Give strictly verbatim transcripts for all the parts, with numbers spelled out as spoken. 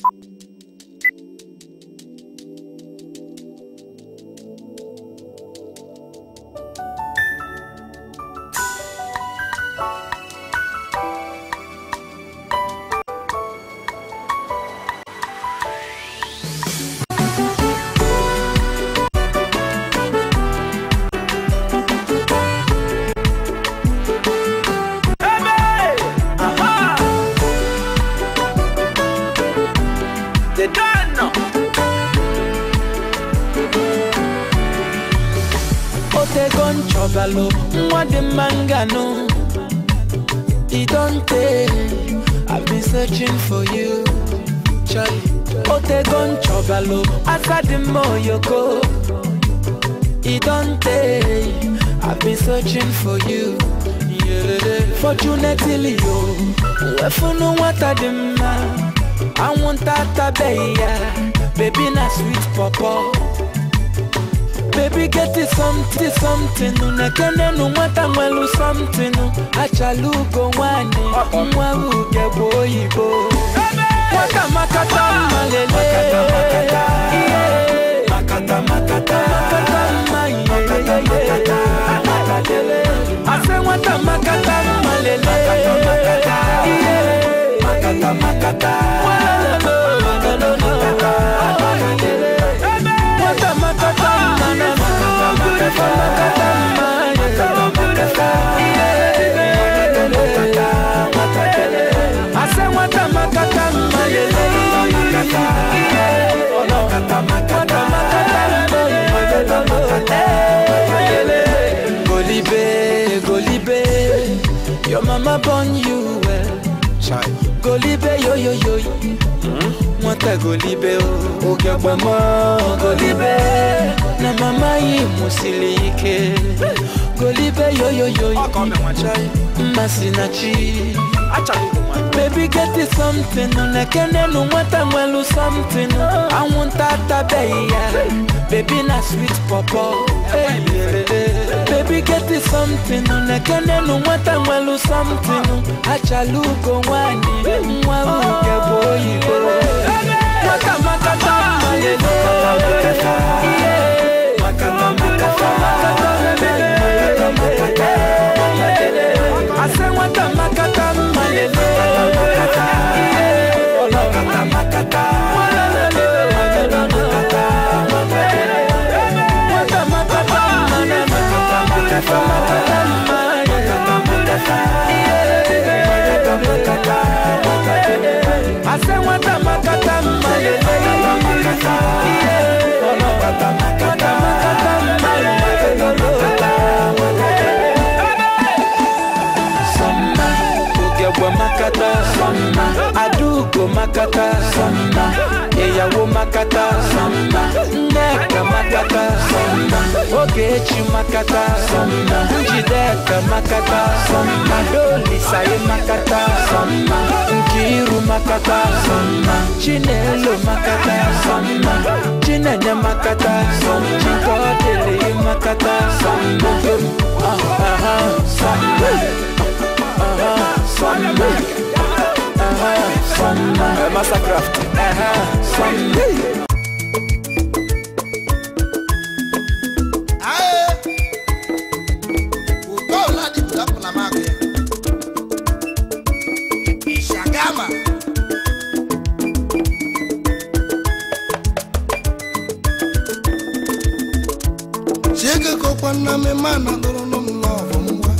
What the manga no, it don't take. I've been searching for you, Charlie. Otegon chobalo, asa the more you go. It don't take. I've been searching for you. Fortunately, yo, if you know what I demand, I want that baby, baby na sweet papa. Baby, get it something, something. No, can no matter well something. Achalu go one, Umwa get boy bo. Waka makata malele, makata makata, makata makata, I say waka makata malele, makata makata, makata makata. I say what a makata Golibe, Golibe, your mama born you well. Golibe, yo yo yo. Mwata Golibe, oh, oge bama Golibe, na mama yi musilike. Golibe, yo yo yo. Masinachi. Baby, get it something. No, can no matter well something. I want that baby. Baby, na sweet papa. Baby, get it something. No, can no matter well something. Achalu go one. Mwa get boy. Maka makata malele, makata makata, makata makata. I say waka makata malele, makata makata, makata I say what a makata malele, makata, makata makata, Samba, ugewa makata, Samba, adugo makata, Samba, eyawo makata, Samba, neka makata, Samba, Uchechi makata, Samba, njideka makata, Samba, doli saye makata, Samba, nkiru makata, Samba, chinelo makata, Samba, chinenya makata, Samba, chikodele makata, Samba, aha, aha, Samba, aha, Samba, aha, Samba, Massacraft, aha, Samba. Kokwana me mana doro no love mwa.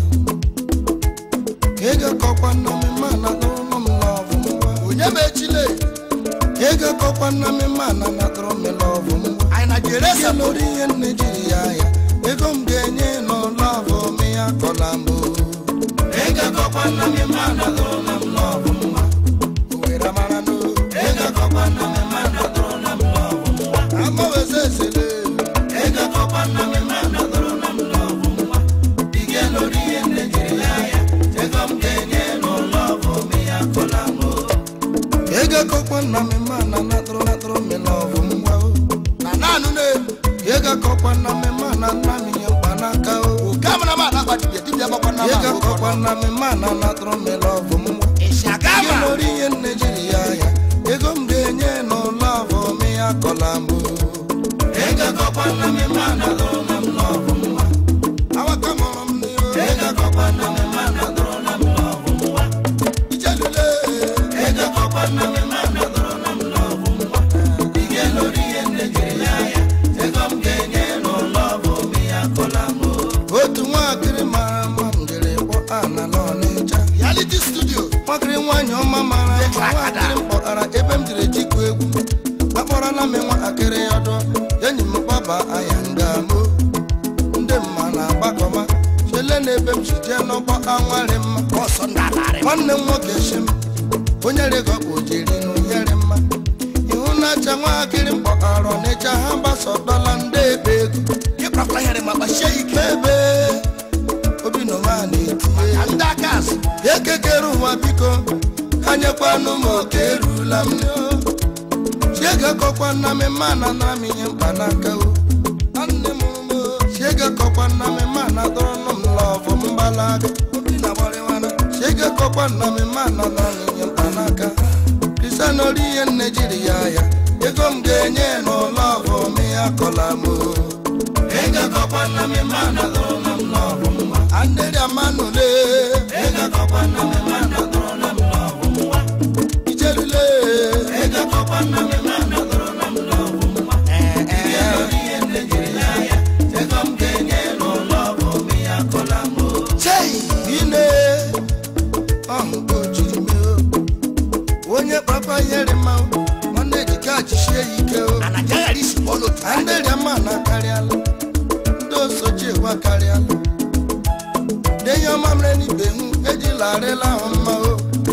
Kega kokwana me mana doro no love mwa. Unyebe chile. Kega kokwana me mana na doro me love mwa. Aina jeresa lori en Nigeria ya. Ego mgenye no love me ya kolambo. Kega kokwana me mana doro no love mwa. Uwera mana no. Kega kokwana me mana doro no love mwa. Amo weze sele. Kega kokwana me mana doro no love mwa. Bige lori en Nigeria ya. Ego mgenye no love me ya kolambo. Kega kokwana me mana na doro na doro me love mwa. Na nanu ne. Kega kokwana me mana na mi yanpanaka o. Kama na mana kwa tibia tibia kokwana ma. Kega kokwana me mana na doro me love mwa. Ishagama. Bige lori en Nigeria ya. Ego mgenye ya kolambo ega kopana me mana dona mlovu mwa awaka mom ni ega kopana me mana dona mlovu mwa ichalule ega kopana me mana dona mlovu mwa igelo riende jiraya ega mgenye no love me ya kolambo otu nwa kiri mama mjere bo ana no necha reality studio makiri nwanyo mama mara ara ebe m jire jikwa egwu akpọrọ na me nwa akere yodo yenyi m baba ayanga mo ndị mma na agbakọma chele na ebe m jije n'ọgbọ anwari mma ọsọ ndalari nwanne m nwoke shim onye rego bụ jiri n'onyere mma ihu na-acha nwa akịrị mkpọkọrọ n'echa ha gbasọ dọla ndị ebe ego ịkpakwa here ma gbachie ike ebe obi n'onwe a na-etinye ndị aka azụ ekekere ụwa biko anyekwanụ m oke erula m chiege kokwa na me mana na mi mpanaka o anne m chiege kokwa na me mana dọrọ m love mbalaga obi na gbara wana chiege kokwa na me mana na mi mpanaka Cristiano rie Nigeria ya ego m ga-enye no love me akola mo ego kokwa na me mana dọrọ m love mwa andere amanu le ego kokwa na me mana dọrọ m love mwa ijelule ego kokwa na me mana dọrọ m love mwa eh eh rie Nigeria ya ego m ga-enye no love me akola mo chei ine oh goji me onye papa yere ma nwanne dika jishie ike o anaja isi bolo andere amana kariala ndo soje wa kariala deyo mamre ni behu ejilare la homa o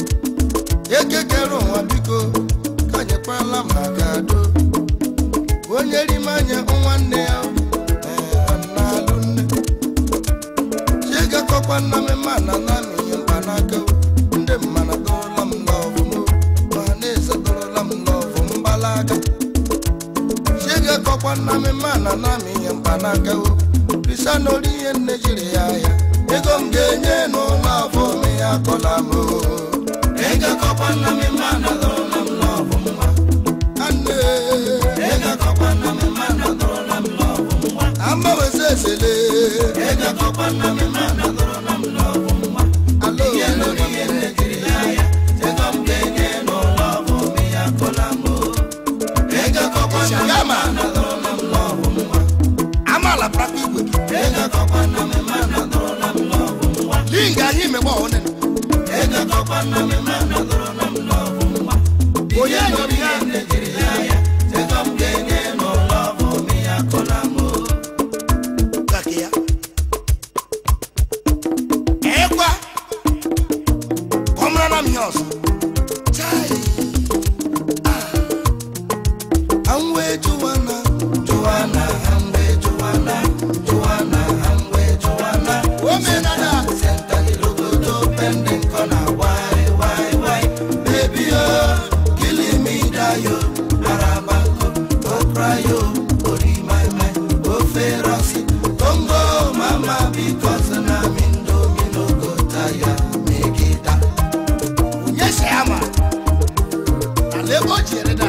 ekekero wa biko kanye kwala magado onye rimanye nwanne ya eh analunne chega kokwa na me mana na mi mbanaka nde mana dola m love mo maneza dola m love mbalaga chega kokwa na me mana na mi mbanaka Cristiano rie Nigeria ya ego m ga-enye no love me akola mo ego kokwa na me mana dola m love mwa anne ego kokwa na me mana dola m love mwa amba wesesele ego kokwa na me mana dola m love mwa alo yelo rie Nigeria ya ego m ga-enye no love me akola mo ego kokwa na me mana dola m love mwa amala prapi igwe ego kokwa na me mana dola m love mwa linga yi me gbo one ego kokwa na me mana dola m love mwa oye no rie Nigeria ya ego m ga-enye no love me akola mo kakia ekwa komra na mios chai ah anwe juwana juwana anwe juwana juwana anwe juwana omenana senta ilogodo pending kona why why why baby oh killing me dayo arabanko okrayo ori my mind oh feroci congo mama because na mindo mino go tire make it up yes ama alego jereda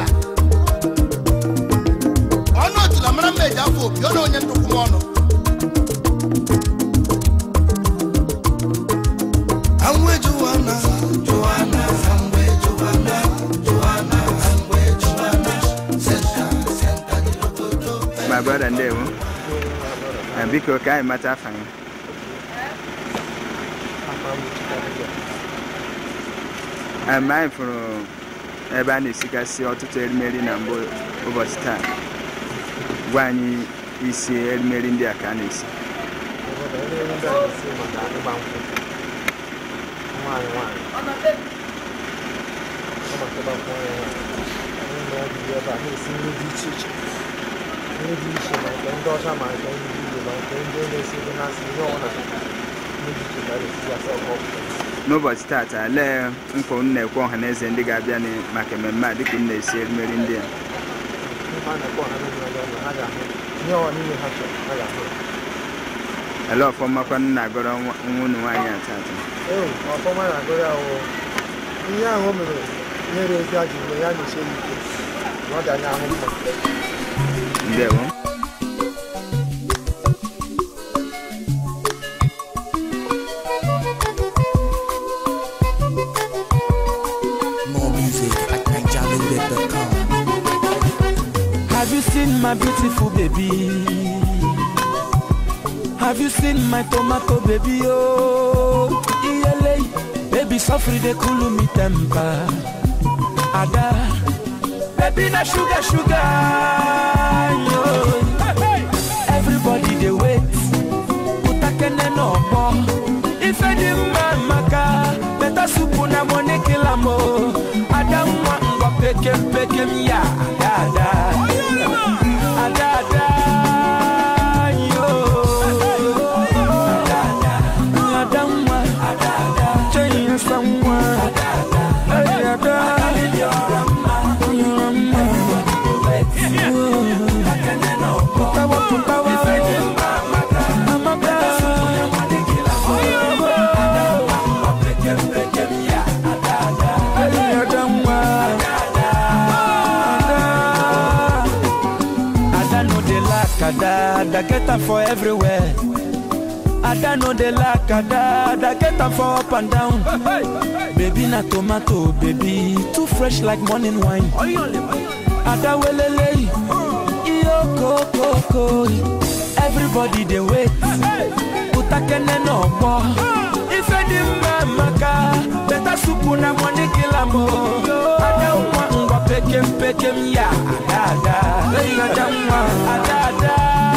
ono tula mara meja fo yo no onye nduku mono anwe juwana juwana anwe juwana juwana anwe juwana senta senta ilogodo my brother ndewo and biko kai mata fan I'm mindful ebe a na-esikasị ọtụtụ erimeri na mbụ ụbọchị taa gwa anyị isi erimeri ndị a ka a na-esi n'ụbọchị tata lee nkwa unu na-ekwe ọha na eze ndị ga-abịa maka mmemme a dịka unu na-esi erimeri ndị a ele ọfọmakwa nna agọrọ nwa unu nwaanyị a tata ọfọma na-agọrọ ya ihe ahụ mere nyere ezi ajụ mgbe ya na-eche ike Ndewo. More music at niger loaded dot com. Have you seen my beautiful baby? Have you seen my tomato baby? Oh, yeah, baby, suffer the cool me temper. Ada, baby, na sugar, sugar. Yo. Everybody they wait. Put a can no more. If I didn't maka, better soup na money kill a mo. Ada, mwa peke peke ya. Ada, ada, ada. Ada get them for everywhere. Ada know they like Ada, Ada get them for up and down. Baby na tomato, baby too fresh like morning wine. Ada welele, iyo koko koko. Everybody they wait. Utakene no more. If I didn't maka, better soup na money kilamo. Ada umwa umwa pekem pekem ya. Ada, ada, ada, ada.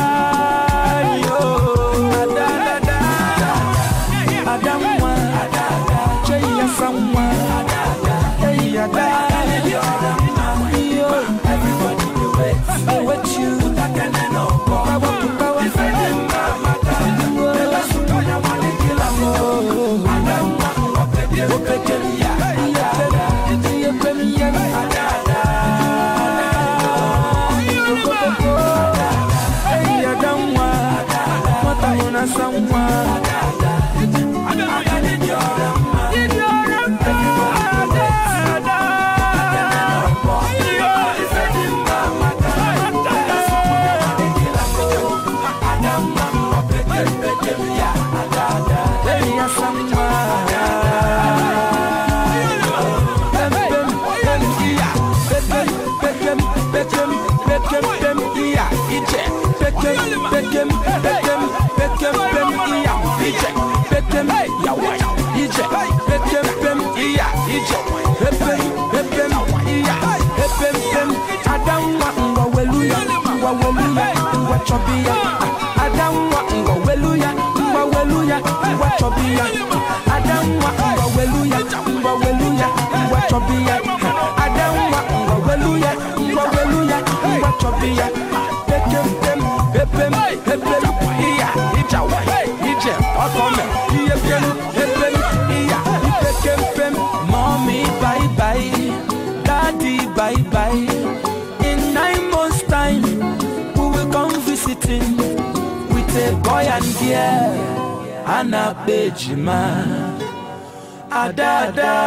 Mommy, bye bye. Daddy, bye bye. In nine months' time, we will come visiting with a boy and girl, Anna Bejima, Adada.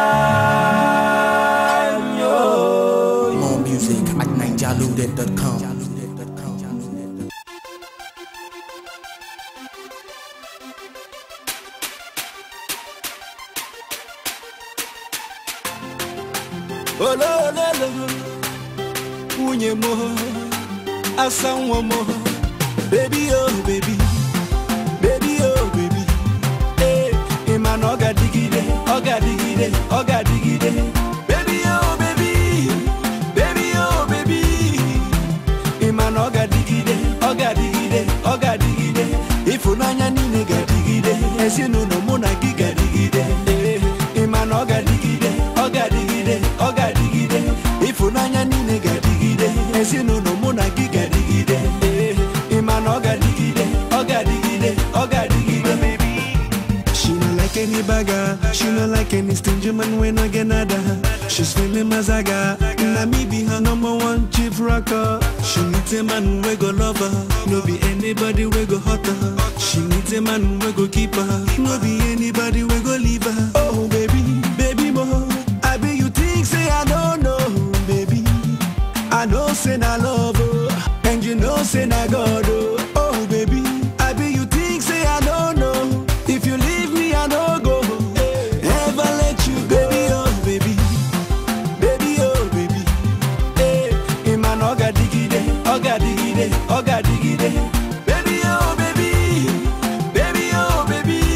More music at niger loaded dot com. Oh no no no, unye mo, asanwo mo, baby oh baby, baby oh baby, eh, iman oga digide, oga digide, oga digide, baby oh baby, baby oh baby, iman oga digide, oga digide, oga digide, ifunanya nine ga digide, esinu no muna giga digide, eh, iman oga digide, oga digide, oga digide, ifunanya nine ga digide, esinu no muna giga digide, eh, iman oga digide, oga digide, oga digide, baby. She don't like any bagger, she don't like any stingy man when I get nada. She's feeling mazaga, na me be her number one chief rocker. She needs a man we go love her, no be anybody we go hurt her. She needs a man we go keep her, no be anybody we go leave her. Oh baby, baby mo, I be you think say I don't know, baby, I know. say na love, oh, and you know say na God, oh. Oh baby, I be you think say I don't know. If you leave me, I don't go. Never let you, baby, oh baby, baby, oh baby. Hey, Iman oga digide, oga digide, oga digide. Baby, oh baby, baby, oh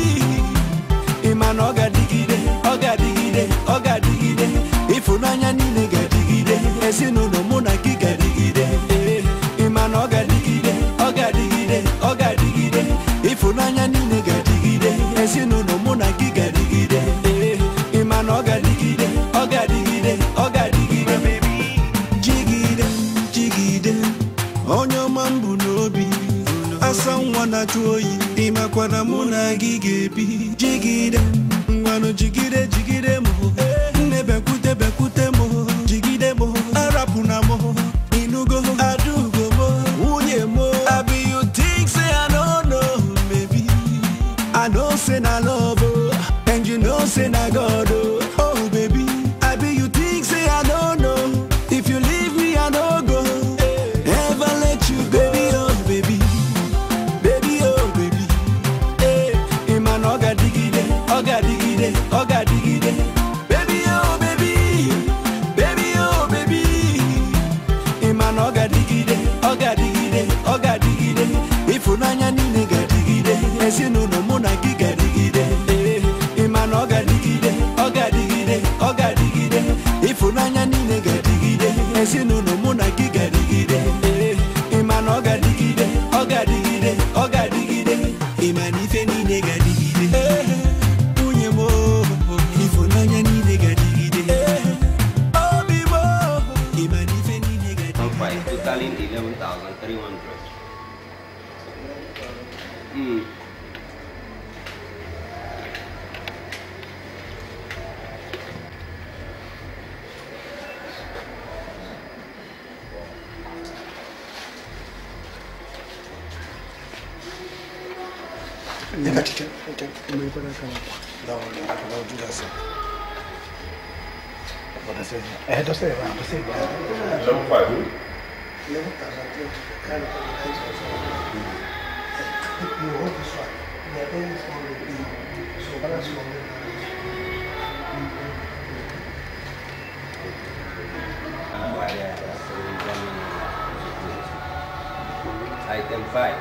baby. Iman oga digide, oga digide, oga digide. If unanya ni nega digide, esino no mona giga digide. Iman oga digide, oga digide, oga digide. If unanya ni nega digide, esino no mona giga digide. Iman oga digide, oga digide, oga digide. Baby, jigide, jigide. Onyo mambu nobi. Asa mwana tuoyi, imakwana muna gigebi. Jigide, mwano jigide, jigide mo. Nebekute, bekute mo. Jigide mo, arapuna mo. Inugo, adugo mo. Unye mo. I be you think say I don't know, baby. I know say na love, oh, and you know say na God, oh. Oh baby, I be you think say I don't know. If you leave me, I don't go. Never let you, baby, oh baby, baby, oh baby. Hey, Iman oga digide, oga digide, oga digide. Baby, oh baby, baby, oh baby. Iman oga digide, oga digide, oga digide. If unanya ni nega digide, esino no mona giga digide. Iman oga digide, oga digide, oga digide. If unanya ni nega digide, esino no mona giga digide. Iman oga digide, oga digide, oga digide. Iman ife ni nega digide. Unye mo, if unanya ni nega digide. Oh bibo, Iman ife ni nega digide. Totaling eleven thousand three hundred. Mm. Nigga, teacher, teacher, I'm going to come up. No, no, I cannot do that, sir. What I say? I had to say, I had to say, level five, who? Level five, kind of you hope this one. The other is going to be so balance from Item five.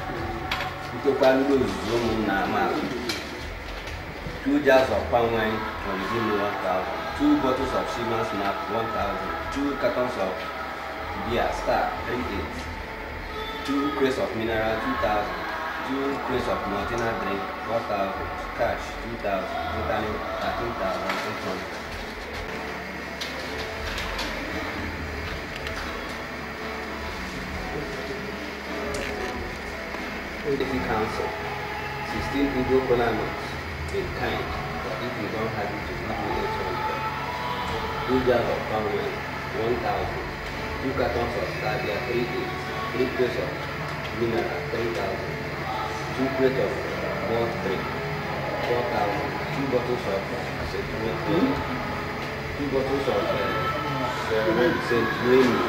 Two jars of palm wine will give me one thousand. Two bottles of Siemens Map one thousand. Two cartons of beer Star three eight. Two crates of mineral two thousand. Two crates of Martina drink four thousand. Cash two thousand. Totaling thirteen thousand eight hundred. City Council, sixteen Igbo kola notes, in kind, but if you don't have it, to give me eight hundred. Two jars of palm wine, one thousand. Two cartons of Stadia, three eight. Three crates of mineral, three thousand. Two crates of malt drink, four thousand. Two bottles of Saint Remy. Two bottles of uh, Saint Remy.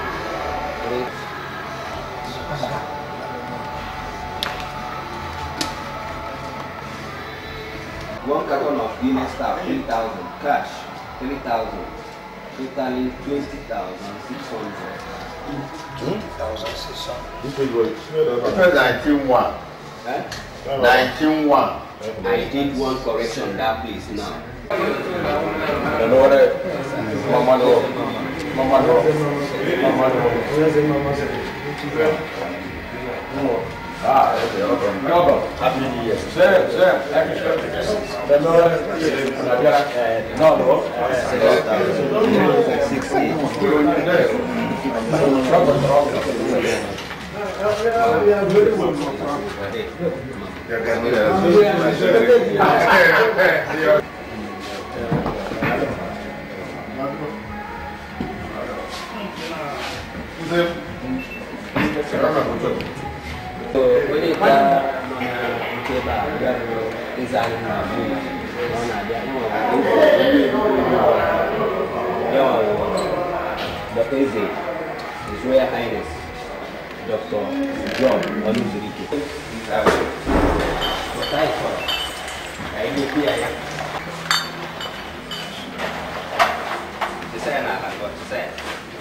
One carton of Guinness Star, three thousand. Cash, three thousand. Totaling twenty thousand six hundred. twenty thousand six hundred. This is what? nineteen one. Eh? nineteen one. I did one correction that place now. You know what? Mama no. Mama no. Mama no. Ah, okay, okay. No, happy New Year. Sir, sir, happy New no, no. So when it comes to the design of the easy, His Royal Highness Doctor John Oluchukwu. Saya nak buat saya.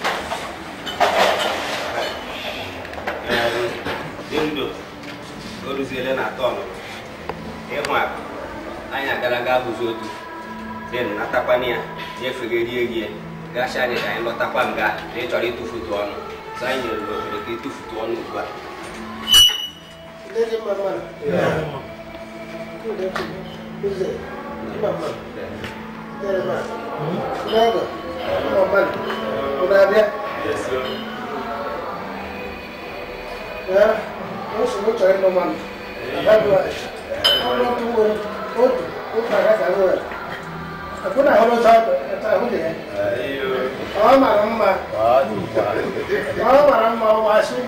Dindo, guru zile na tono. Ehwa, anya galaga buzotu. Den natapania, ye fegeri ye. Gasha de kan lo tapanga, de tori tu futu ono. Sai ye lo de tu futu ono ba. Dede mama. Yeah. Kude kuze. Mama. Dede mama. Naga. Mama. Udah dia? Yes, sir. Ya, terus lu cari mama. Ada dua. Kalau tunggu, oh, oh, ada kalau. Aku nak kalau saya, saya aku deh. Ayo. Oh, malam mah. Waduh, Oh, malam mau masuk.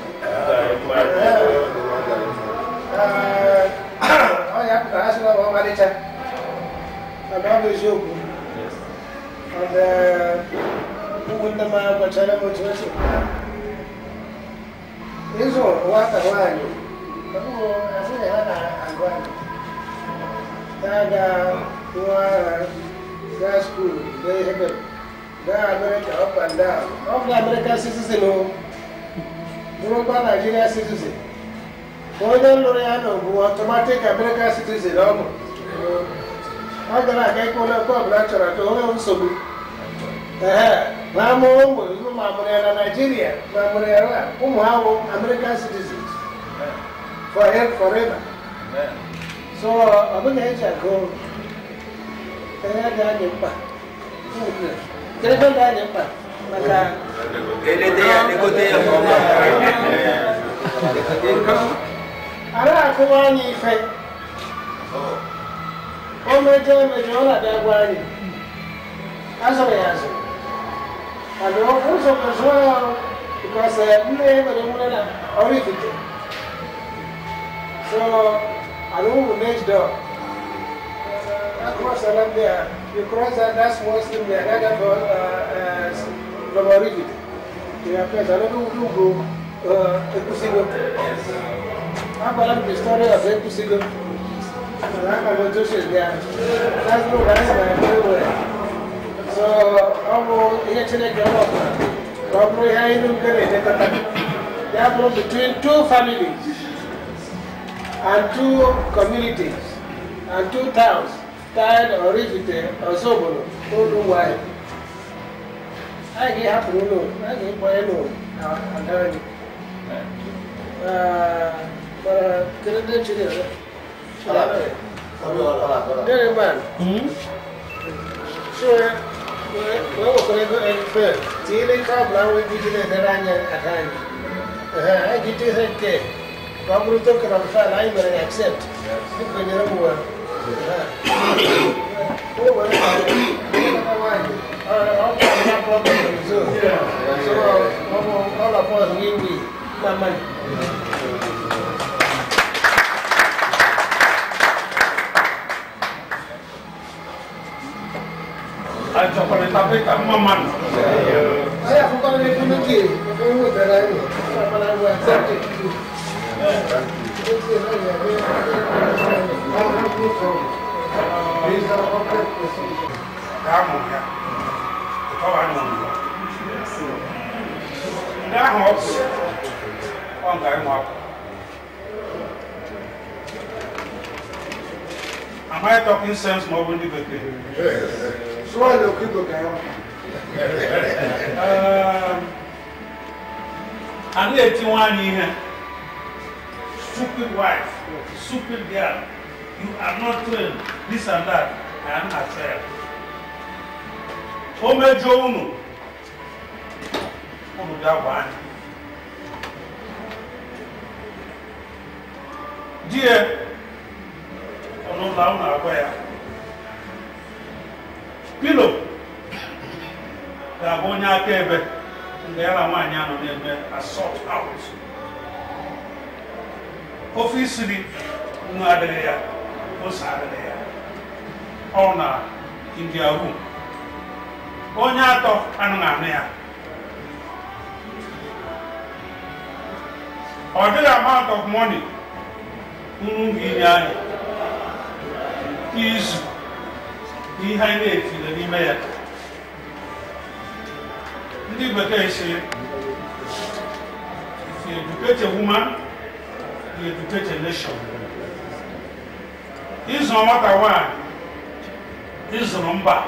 Oh ya, kita hasil mau mari cek. Ada besok. Ada mungkin nama baca mau coba sih. Itu waktu awalnya. Kamu asal ada agak. Ada dua gas school, they have the America up and down. Of the American citizen, no Nigeria citizen. Golden Loriano, who automatic American citizen, almost. How can I get one of the lecturer to hold so good? Eh, Mamo, Mamma, Nigeria, Mamma, Umuahia, American citizens. Forever, forever. So, I'm going to go. Saya dah jumpa. Saya pun dah jumpa. Maka. Ele dia, ele dia forma. Ada aku wani fe. Oh meja meja lah dah wani. Asal ya asal. Ada aku semua semua because ini baru mula origin. So, I don't next door. Across along there, you cross that, that's Muslim there, that's for uh, uh, origin. You have to go to Ekusigo. I'm going to the story of Ekusigo. I'm going to show there. That's no that's everywhere. So, I'm going to get up. Probably I don't get it. They are between two families and two communities and two towns. Tired or Rivite or Sobolo, don't know why. I get happy, no, I get boy, no, I'm telling you. But, can I do it? Very man. Sure, well, can I go any further? See, they come now with the Ranya at hand. I get it again. Probably talking about the file, I'm going to accept. When you're over. All of us we we money. I talk about topic of Maman. I have forgotten it to the key. If you would that I will accept it. Am I talking sense more when you get So I look at the I'm eighty-one here. Stupid wife, stupid girl. You are not trained. This and that. I am not trained. Ome Jounu. Ome Jawan. Dear, Ono Launa Akwaya. Pillow. Gabonya Kebe. There are one young assault out. Officially, no other there, no Saturday. Honor in their room. Onyato Anamea. or the amount of money is behind it in the email. If you educate a woman, you educate a nation. This is no matter what. This is a number.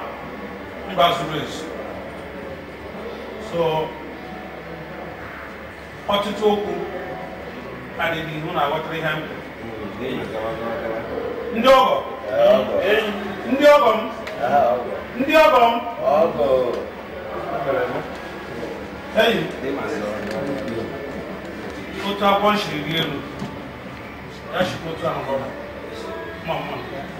So, what to talk I didn't know what they have. Ndiogo. Ndiogo. Ndiogo. Hey. Put up one shilling. That should put on a mama.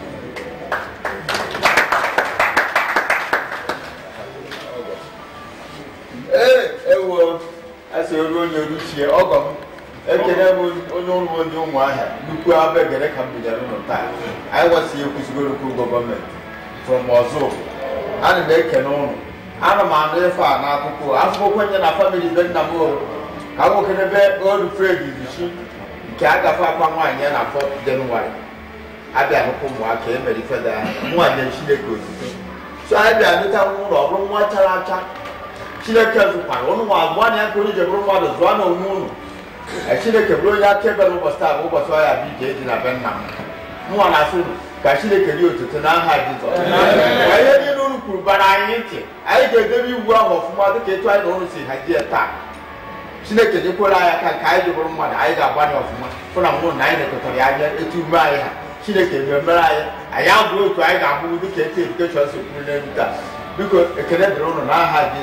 Hey, well, I say, you're going to see Ogum. I can have one Umuahia. Look where I beg and I come to the time. I was here with the government from Mozo. And they can own. I'm a man, therefore, now to go. I've spoken in a family bed number. I walk in a bed, all the trade is the sheep. Can't have a wine and I thought January. I bear no come work, came ready for that. One than she goes. So I bear the town or room water. She let us one one year to the room was one of moon. I see the Cabroya table over star over so I have been in a Benham. No one has to Kashile can you to Tanah. I didn't know, but I ain't it. I gave them one of Mother Kate, I don't see her dear time. She let you put I can carry the room one. I got one of them for a moon nine to Korea to buy her. She let you remember I am going to I got who the Kate because of because it cannot run on our head.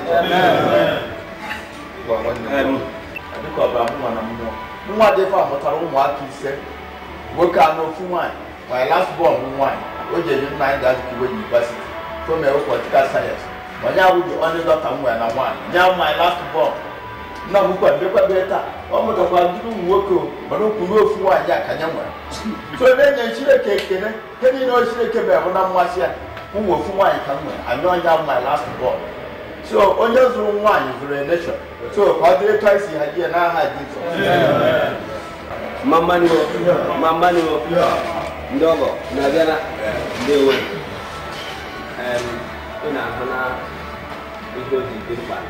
Well, when I look about one more. No one ever what I don't want to say. Work out no wine. My last born wine. What did you mind that you went university from a political science? But now we only got somewhere and I want. Now my last born. Now we got better. Almost about you work, but no good for one yak and young one. So then she cake in it. Can you know she came back when I'm watching? Who will for wine come when I know I have my last born. So on your own wine is a nation. So how do you try to see idea now? I did so. Mamma, Mamma, Ndogo, Nagana, they were. And in a Hana, it was the good one.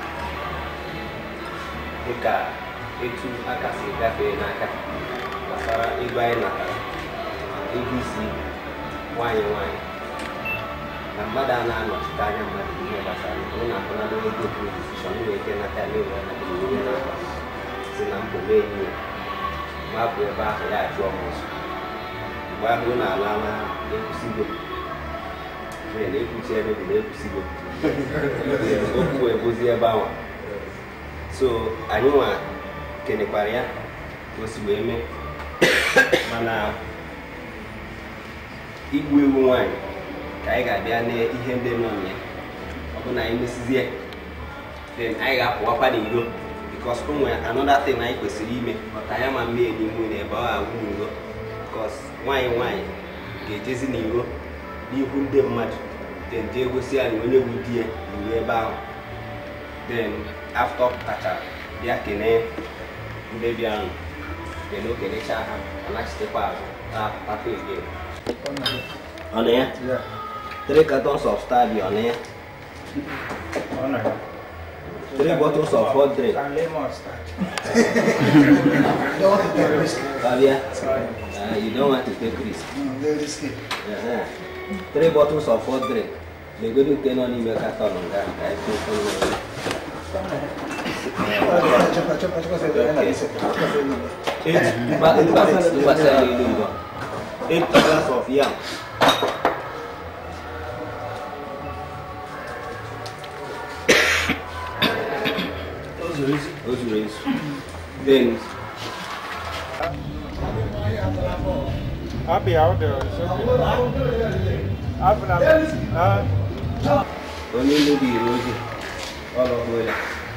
Eka, Etu, Akasi, Gape, Naka, Pasara, Ibai Naka, A B C, wine, wine. And Madana, not Tanya, Madina, Una, another good decision, we can attend you and Sinampo, Map, we're back at almost. Why don't I allow them to see good? When they could share it, they could see good. So, I know I can acquire was women. Mana, if we wine, I got the ane, he had them on me. When I miss it, then I got what I do because another thing I could see me, but I am a maid in the bar. Because wine, wine, get is in Europe, you put them much, then they will see and when you will dear, you will bound. Then after Pata, they are can baby and they look at each other and I step out. Ah, Papa again. On there? Yeah. Three cartons of Starby on there. On there. Three bottles of hot drink. And lemon starch. Don't want to take risk. Fabia? Uh, you don't want to take risk. Mm, they're risky. Uh-huh. Three bottles of hot drink. They're going to turn on in your carton on that. I think eight glass of yam. Those rays. Then I'll be out there. It's okay. I'll be out there. Only maybe Rosie. All of them.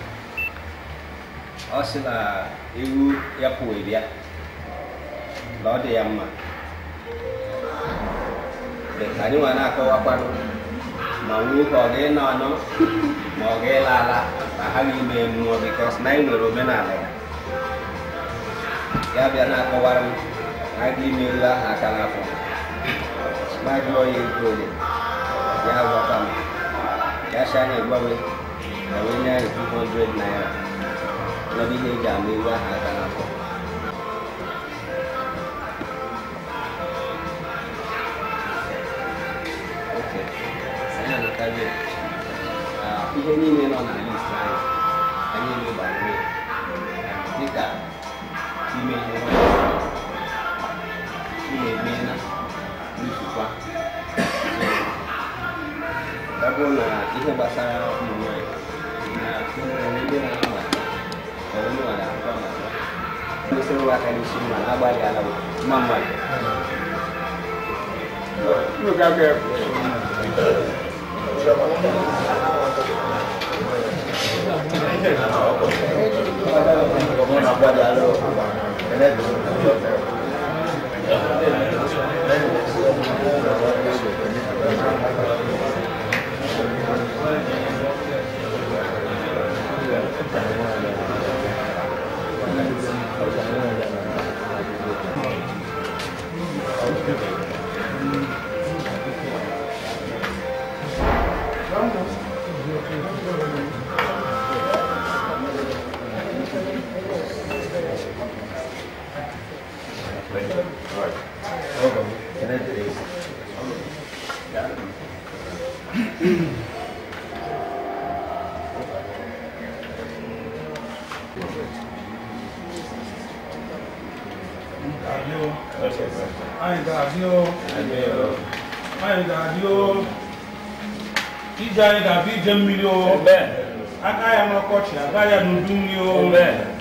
Also, you are poor. Lord, the Yamma. The Taiwan Ako Apan. Mamu Koge no no. Moge Lala. I have you made more because nine will remain. ya bịa na-akọwara m aga ime elu ahụ aka n'afọ ma jụọ ya ego ole ya gwakwa m ya sị anya gbanwe na wee nye anyị two hundred naira n'ọbụ ihe eji ama elu ahụ aka n'afọ. Anyị anataghị ihe niile nọ na list anyị anyị emebanye dịka ime ihe nwanyị na-eme na nzukwa dabụ na ihe gbasara ụmụ nwanyị na ndị na-amata onye nwere akọ maka ndosiri ụwa aka n'isi mma na-agbalị ala mma mmadụ. Ija anyị ga-abịa ije mmiri o, aka ya n'ọkọchị aga ya n'udu mmiri o.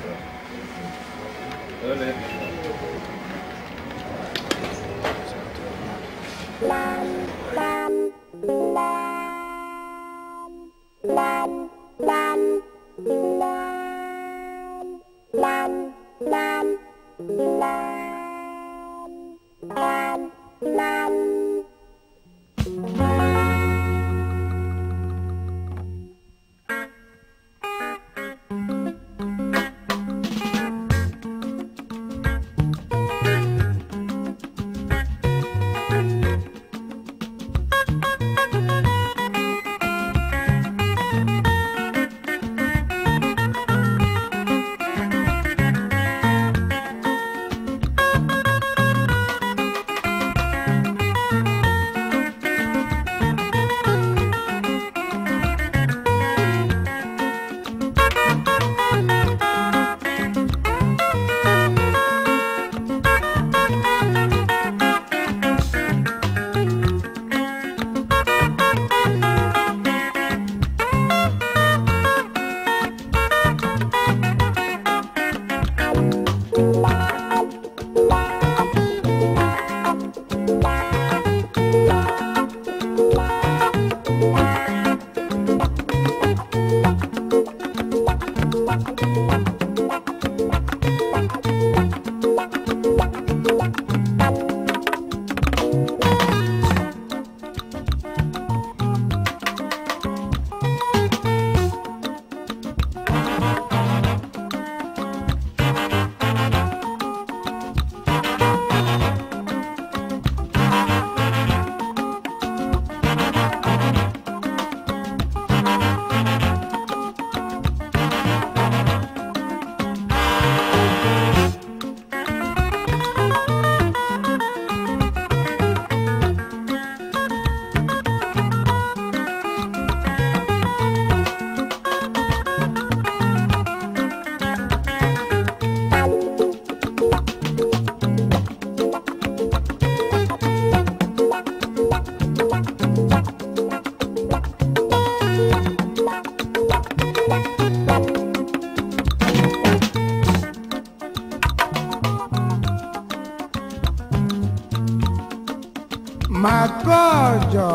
Makojo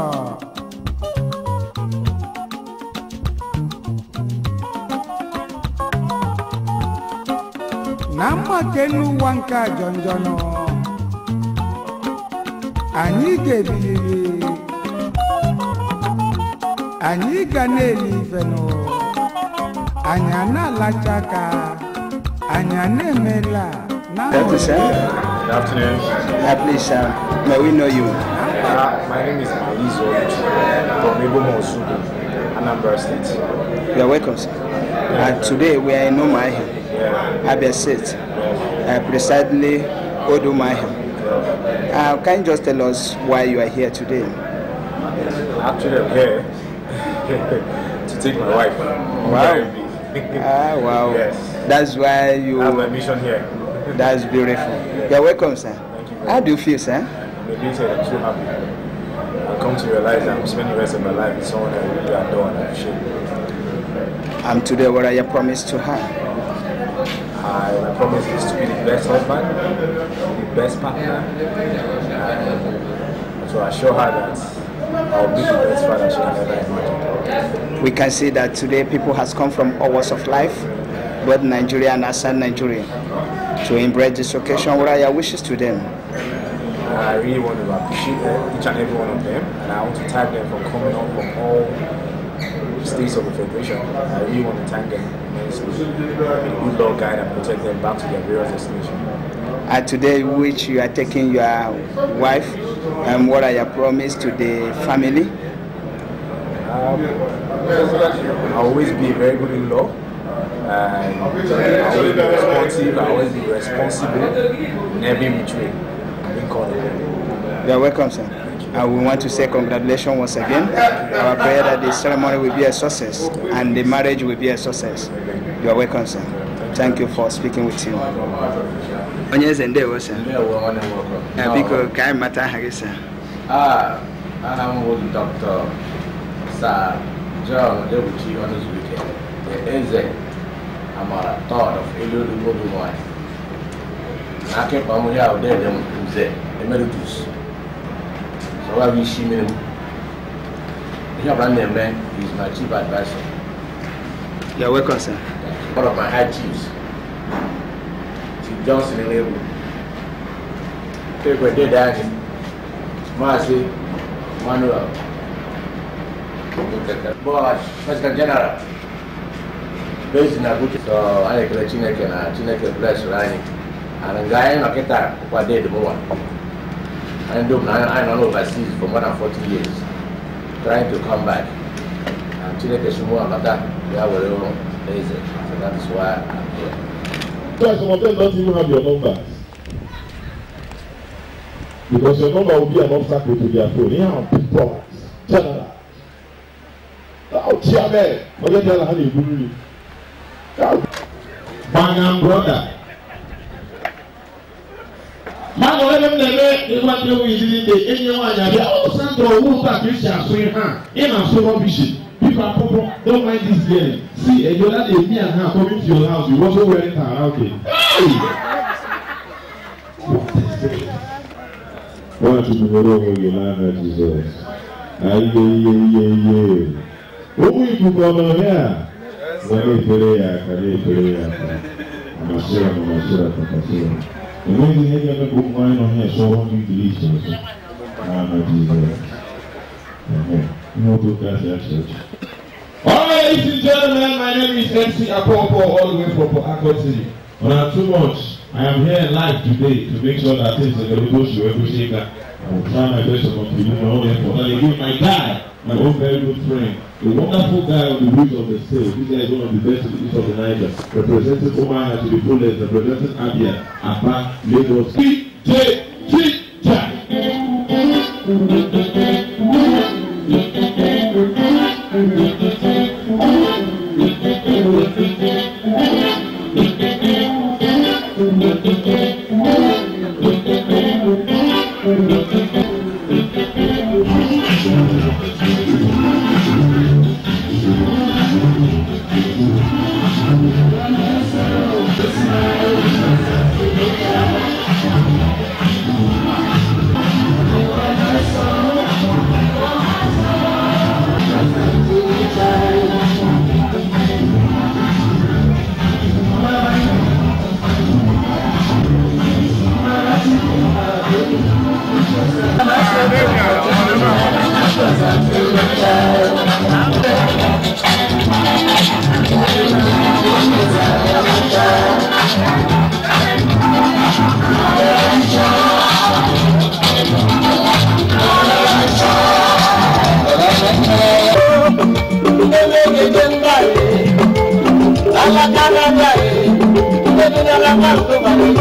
Nama kenu wanka jonjono Anyị ga-ebiliri Anyị ga na-elifeno Anyị na-alachaka Anyị na-emela Thank you, sir. Good afternoon. Uh, please, sir, may we know you? Uh, my name is Oluchukwu from Umueledi, Anambra State. You are welcome, sir. Uh, today we are in Umuahia, yeah. Abia State, yeah. uh, precisely Umuahia. Uh, can you just tell us why you are here today? Actually, I'm here to take my wife. Wow. Ah, wow. Yes. That's why you I have my mission here. That's beautiful. You're welcome, sir. Thank you. How do you feel, sir? I'm elated. I'm so happy. I've come to realize that I'm spending the rest of my life with someone I really adore and appreciate. And today, what are your promise to her? I, my promise is to be the best husband, the best partner, and to assure her that I'll be the best father she can ever imagine. We can see that today people has come from all walks of life, both Nigeria and outside Nigeria, to embrace this occasion. What are your wishes to them? I really want to appreciate each and every one of them, and I want to thank them for coming up from all states of the Federation. I really want to thank them immensely. May the good Lord guide and protect them back to their various destinations. And today, which you are taking your wife, and what are your promise to the family? Um, I'll always be very good in law. And I'll always be responsive. I'll always be responsible in every which way. You are welcome, sir. And we want to say congratulations once again. Our prayer that the ceremony will be a success and the marriage will be a success. You are welcome, sir. Thank you for speaking with you. Onye zende wo sir. Eh biko kai mata ha sir. Ah, I'm with Doctor Sir John Oluchukwu on this weekend. The Elsie, I'm a thought of Oluchukwu. I kept on with out there, them emeritus. So I wish him in. He have run them man, he's my chief advisor. You are welcome, sir. One of my high chiefs. Chief Johnson in Able. People did that in Marcy, Manuel. But President General. Based in Abuja. So I declare Chineke and Chineke bless Rani. And a guy in Akita who did the more. I don't know overseas for more than forty years, trying to come back. And Chineke Shumua Mata, they are well lazy. So that is why I'm here. So some of them don't even have your numbers. Because your number will be an obstacle to their phone. Yeah, people, general. Oh, Chairman, forget the how you do it. Bangam brother. Mano ele mneme iwa te wi ndi de enye wa nya bia o sandro wu ta Christian so ha e na so rubbish people popo don't mind this girl see e yola de me and her coming to your house you also wearing her out there what you go over your land Jesus aye ye ye ye o wi ku ko no ya wa ni pere ya ka ni pere ya ma sira ma sira ta ta sira. The way the head of the book line on here so long you delete it. Ah, no, Jesus. No, to that church. All right, ladies and gentlemen, my name is Elsie Apopo, all the way from Akko City. But not too much. I am here live today to make sure that things are going to go to every shaker. I will try my best to contribute my own effort. And again, my guy, my own very good friend, a wonderful guy on the wheels of the stage. This guy is one of the best in the east of the Niger. Representing Umuahia to the fullest, representing Abia, Aba, Lagos. D J Chicha.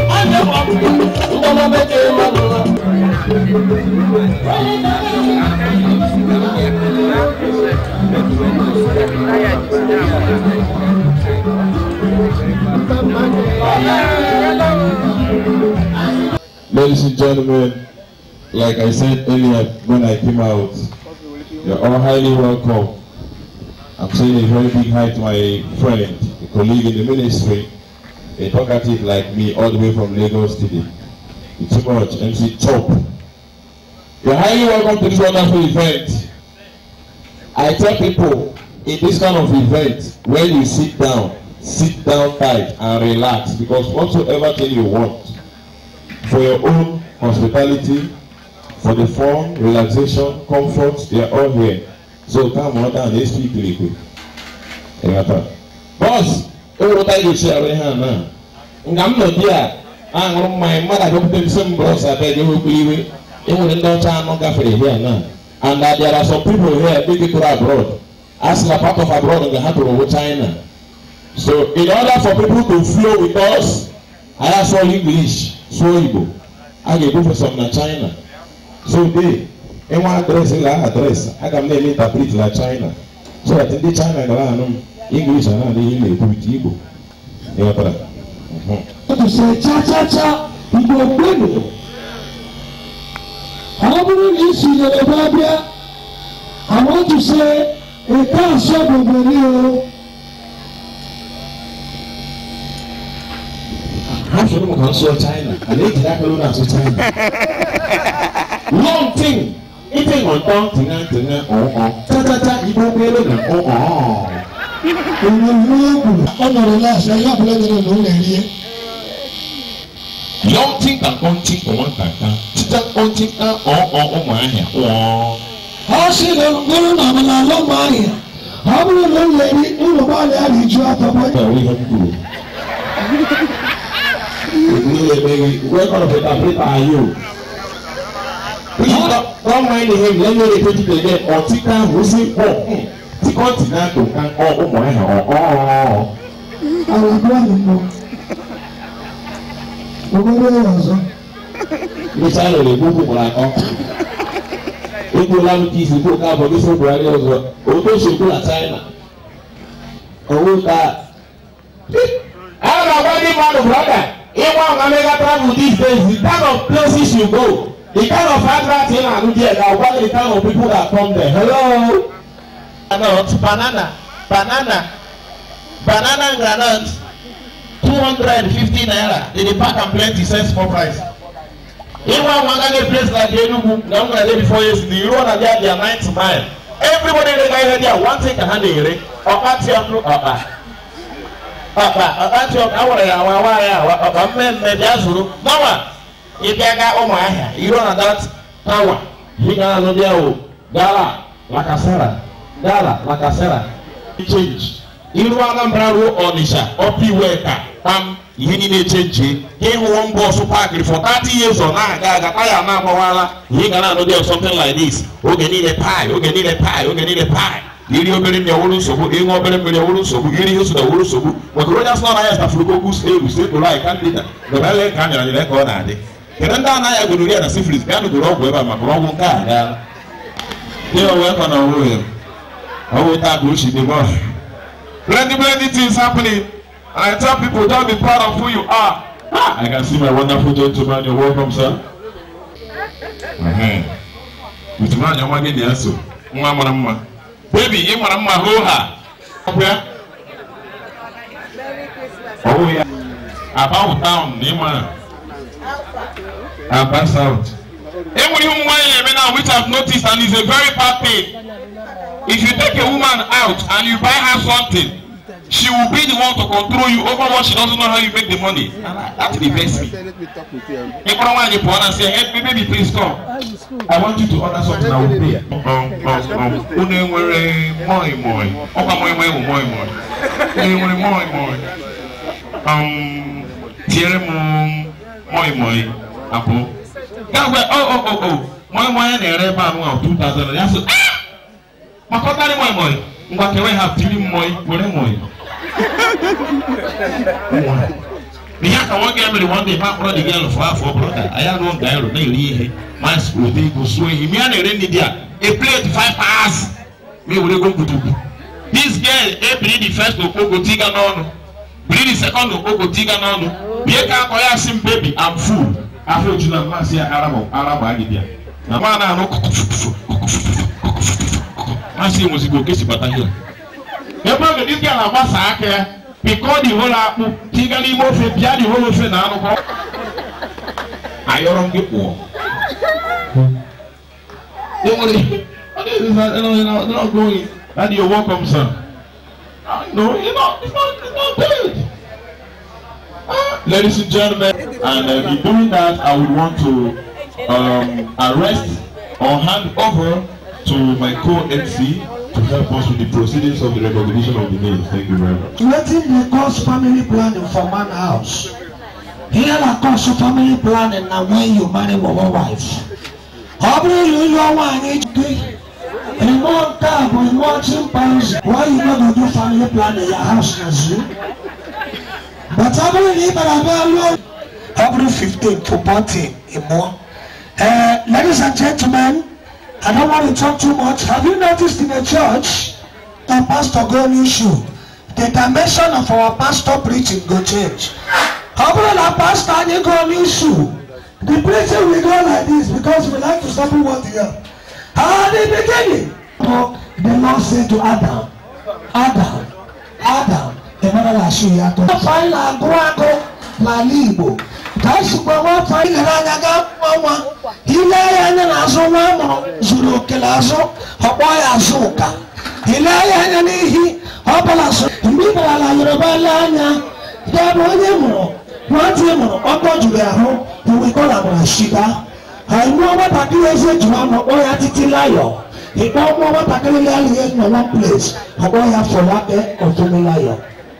Ladies and gentlemen, like I said earlier when I came out, you're all highly welcome. I'm saying a very big hi to my friend, a colleague in the ministry, a talkative like me all the way from Lagos today. It's too much, M C Top. You're highly welcome to this wonderful event. I tell people, in this kind of event, when you sit down, sit down tight and relax, because whatsoever thing you want, for your own hospitality, for the fun, relaxation, comfort, they are all here. So come on down, let's speak really quick. Boss, what are you sharing now? I'm not here. I'm my mother don't take some bros at the new baby. Even in the channel cafe here now. And uh, there are some people here, big people abroad. As a part of abroad, they have to go to China. So in order for people to flow with us, I have all English, so Igbo. I can go for some in China. So they, in one address, in that address, I can name interpret like China. So that in the China, I know English and I know Igbo. Yeah, to say cha cha cha, Igbo baby. I want to say a can't shop of the I'm sure we can show China. I need to have a look at China. Long thing. Eating on tongue, tinga, tinga, oh, oh. Ta ta ta, you don't get it, oh, oh. On the last, I have let it alone. Long thing can come think on one kaka. Tita on think, oh, oh, Umuahia. Oh. How she don't go to Umuahia? How will you lady Umuahia have you out of what we have to do? Where kind of interpreter are you? Don't mind him, let me repeat it again. Or Tika, who say, oh, Tika, Tika, to can all Umuahia, oh, I will go and go. The child will move like oh. If you love kids, you go out for this brother also. Although she go to China. Oh, that. I don't know what you want to brother. If one America travel these days, the kind of places you go, the kind of attract in and there, now what the kind of people that come there. Hello? Granite, banana, banana, banana granite. two hundred fifty naira. They pack and plenty cents for price. Even one other place like Enugu, now I'm there before yesterday, you run and they are ninety mile. Everybody in the guy there, one thing can handle it. Opa tiok, opa. Opa, opa tiok, I want to know why I opa men maybe Azuru. No one. If you got Umuahia, you run that power. You can know there, Gala, Lakasera, Gala, Lakasera. Change. You want to bravo Onisha, Opi Weka. Um, you need to change it. He won't go so park for thirty years or now. I am not he cannot do something like this. Okay, need a pie, okay, need a pie, okay, need a pie. You know, better your own so good, you know, better your own so good, you use the old so good. But Roger's not I have to go say, we say to like, can't do that. The ballet can you let go that day. And then I go to get a syphilis, can't go wrong with my wrong car. You know, welcome on way. I will talk bullshit the boy. Plenty, plenty things happening. I tell people, don't be proud of who you are. Ah, I can see my wonderful gentleman. You're welcome, sir. Uh-huh. With man, you're going to the answer. Baby, you want to hoha. Oh, yeah. About town, Nima. About south. Every woman which I've noticed, and it's a very bad thing. If you take a woman out and you buy her something, she will be the one to control you over what she doesn't know how you make the money. That's the best thing. If I want you to and say, hey, baby, please stop. I want you to order something I will pay. Um, um, um, une were moi moi. Oka moi moi moi moi. Une were moi moi. Um, tiere mo moi moi. Apo. Now we oh oh oh oh. Moi moi na ere ba no two thousand. Ya so ah. Makota moi moi. Ngwa ke we have three moi, wore moi. Me ya ka one girl me one day ma kro the girl for for brother. I am one guy na iri ihe. My school dey go so he me na re ni dia. A plate five hours. Me we go kutubu. This girl e bring the first okoko tiga no no. Bring the second okoko tiga no no. Be ka ko ya sim baby I'm full. Afro juna ma si arabo arabo agibia. Na ma na no. Ma si mo si go kesi batahia. E bro this girl amasa aka because the whole apple tigani mo fe bia the whole fe na no ko. Ayoron ge po. Don't worry. It's not, you know, it's not going. And you're welcome, son. No, you know, it's not, it's not paid. Uh, ladies and gentlemen, and uh, in doing that, I would want to um, arrest or hand over to my co-M C to help us with the proceedings of the recognition of the names. Thank you very much. Waiting the course family planning for man house. Here are course of family planning and when you marry your wife. Probably you are one age in more car with more chimpanzees. Why you not going to do family planning in your house as you? But I believe that I will every fifteen to fourteen in more. Uh, ladies and gentlemen, I don't want to talk too much. Have you noticed in the church that pastor go issue? The dimension of our pastor preaching go change. How about our pastor you go issue? The preaching will go like this because we like to sample what here. At the beginning, the Lord said to Adam, Adam, Adam, the mother of Shiato, find a guaco, la libo. That's what find a ragaga, mama. He lay and azoma, Zulu Kelazo, Hawaii Azoka. He lay and he, Hopalaso, Mibala Yoruba, Dabonemo, Matimo, Opo Juliano. We will call our Shida. I know what I do as a drama or a titilayo. He don't know what I can realize in one place. I go have for that or to Milayo.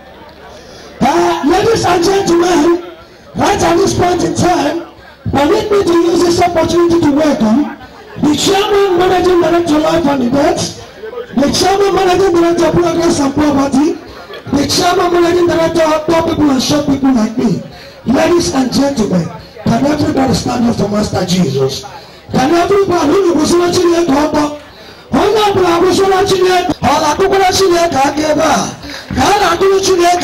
Ladies and gentlemen, right at this point in time, permit me to use this opportunity to welcome the Chairman Managing Director Life and the Debt, the Chairman Managing Director of Progress and Poverty, the Chairman Managing Director of Poor People and Short People like me. Ladies and gentlemen, can everybody stand up for Master Jesus? Can everybody who was watching it go up? Hold up, I was watching it. All I could watch it, I gave up. Can I do it?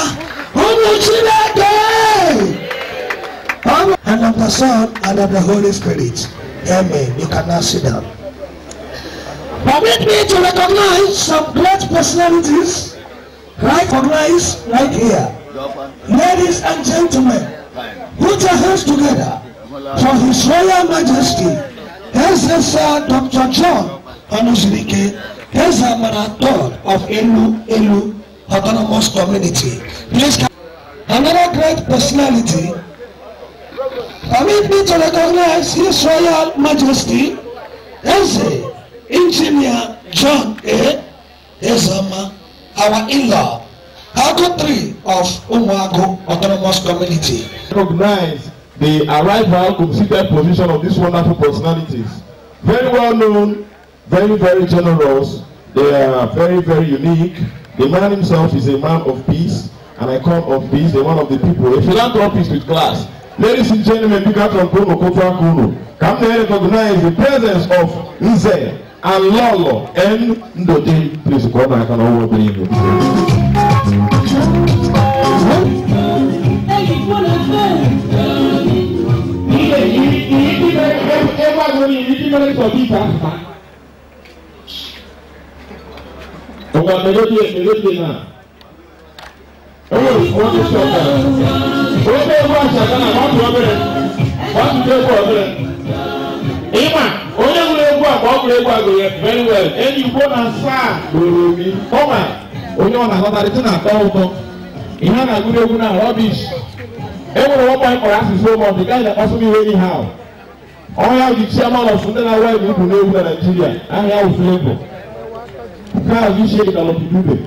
And of the Son and of the Holy Spirit. Amen. You can now sit down. Permit me to recognize some great personalities. Right, recognize right here. Ladies and gentlemen, put your hands together for His Royal Majesty, Elsie Doctor John Onuzirike, Elsie Marathon of Elu Elu Autonomous Community. Please, another great personality. Permit me to recognize His Royal Majesty, Elsie Engineer John A. Ezama, our in-law. Article three of Umuahia Autonomous Community. Recognize the arrival, considered position of these wonderful personalities. Very well known, very, very generous. They are very, very unique. The man himself is a man of peace, an icon of peace, the one of the people, a philanthropist with class. Ladies and gentlemen, big up from Kono Kofa Kono. Come to recognize the presence of Nze and Lolo and Ndode. Please come back and all bring you. Ọba melodi melodi na. Oh, what is your name? What is your name? What is your name? What is your name? Ima, onye nwere egwu a ma ọ bụrụ egwu a gụrụ very well. Enyi Igbo na nsaa gburu omi. Ọma, onye ọ na-aghọtarị dị na-atọ ụtọ. Ihe a na-agụrụ egwu na rubbish. E nwere ọkwa ịkpọrọ asụsụ ụmụ ndị gaghị akpasu m ihe anyhow. Ọnya bụ chairman of ndị na-awa egwu ikwu n'egwu na Nigeria. Aha ya bụ Flavor. Kaa gị shee ka lọpụ dube.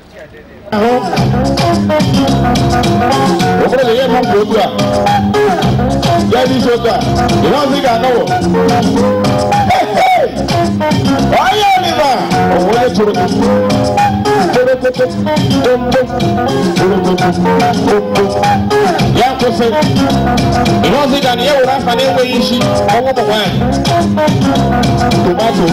Òfurufú lè yẹ mú gbogbo a. Jẹ́ ní sọ́kà. Ìwọ́n sì kà náwó. Ọ̀yẹ́ òníbà. Ọ̀wọ́ lè tóró tó. Tóró tó tó. Tó tó. Tóró tó tó. Tó tó. Yeah, because it wasn't an year with us, and anyway, she over one. Tomato,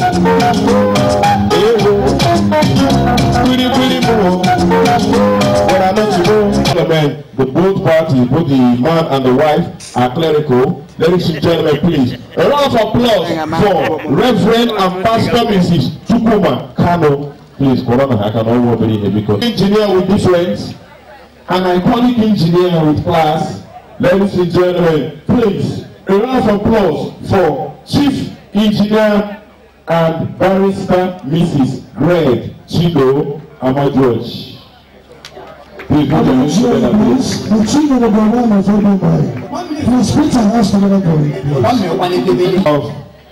pretty, pretty more. What I know to know, the both parties, both the man and the wife, are clerical. Ladies and gentlemen, please, a round of applause for Reverend and Pastor Missus Chukuma Kano. Please, Corona, I can all over here because engineer with difference, an iconic engineer with class. Ladies and gentlemen, please, a round of applause for Chief Engineer and Barrister Missus Greg Chido Amageorge. Please, put your hands together, please. The chief of the program is everybody. Please put your hands together, please.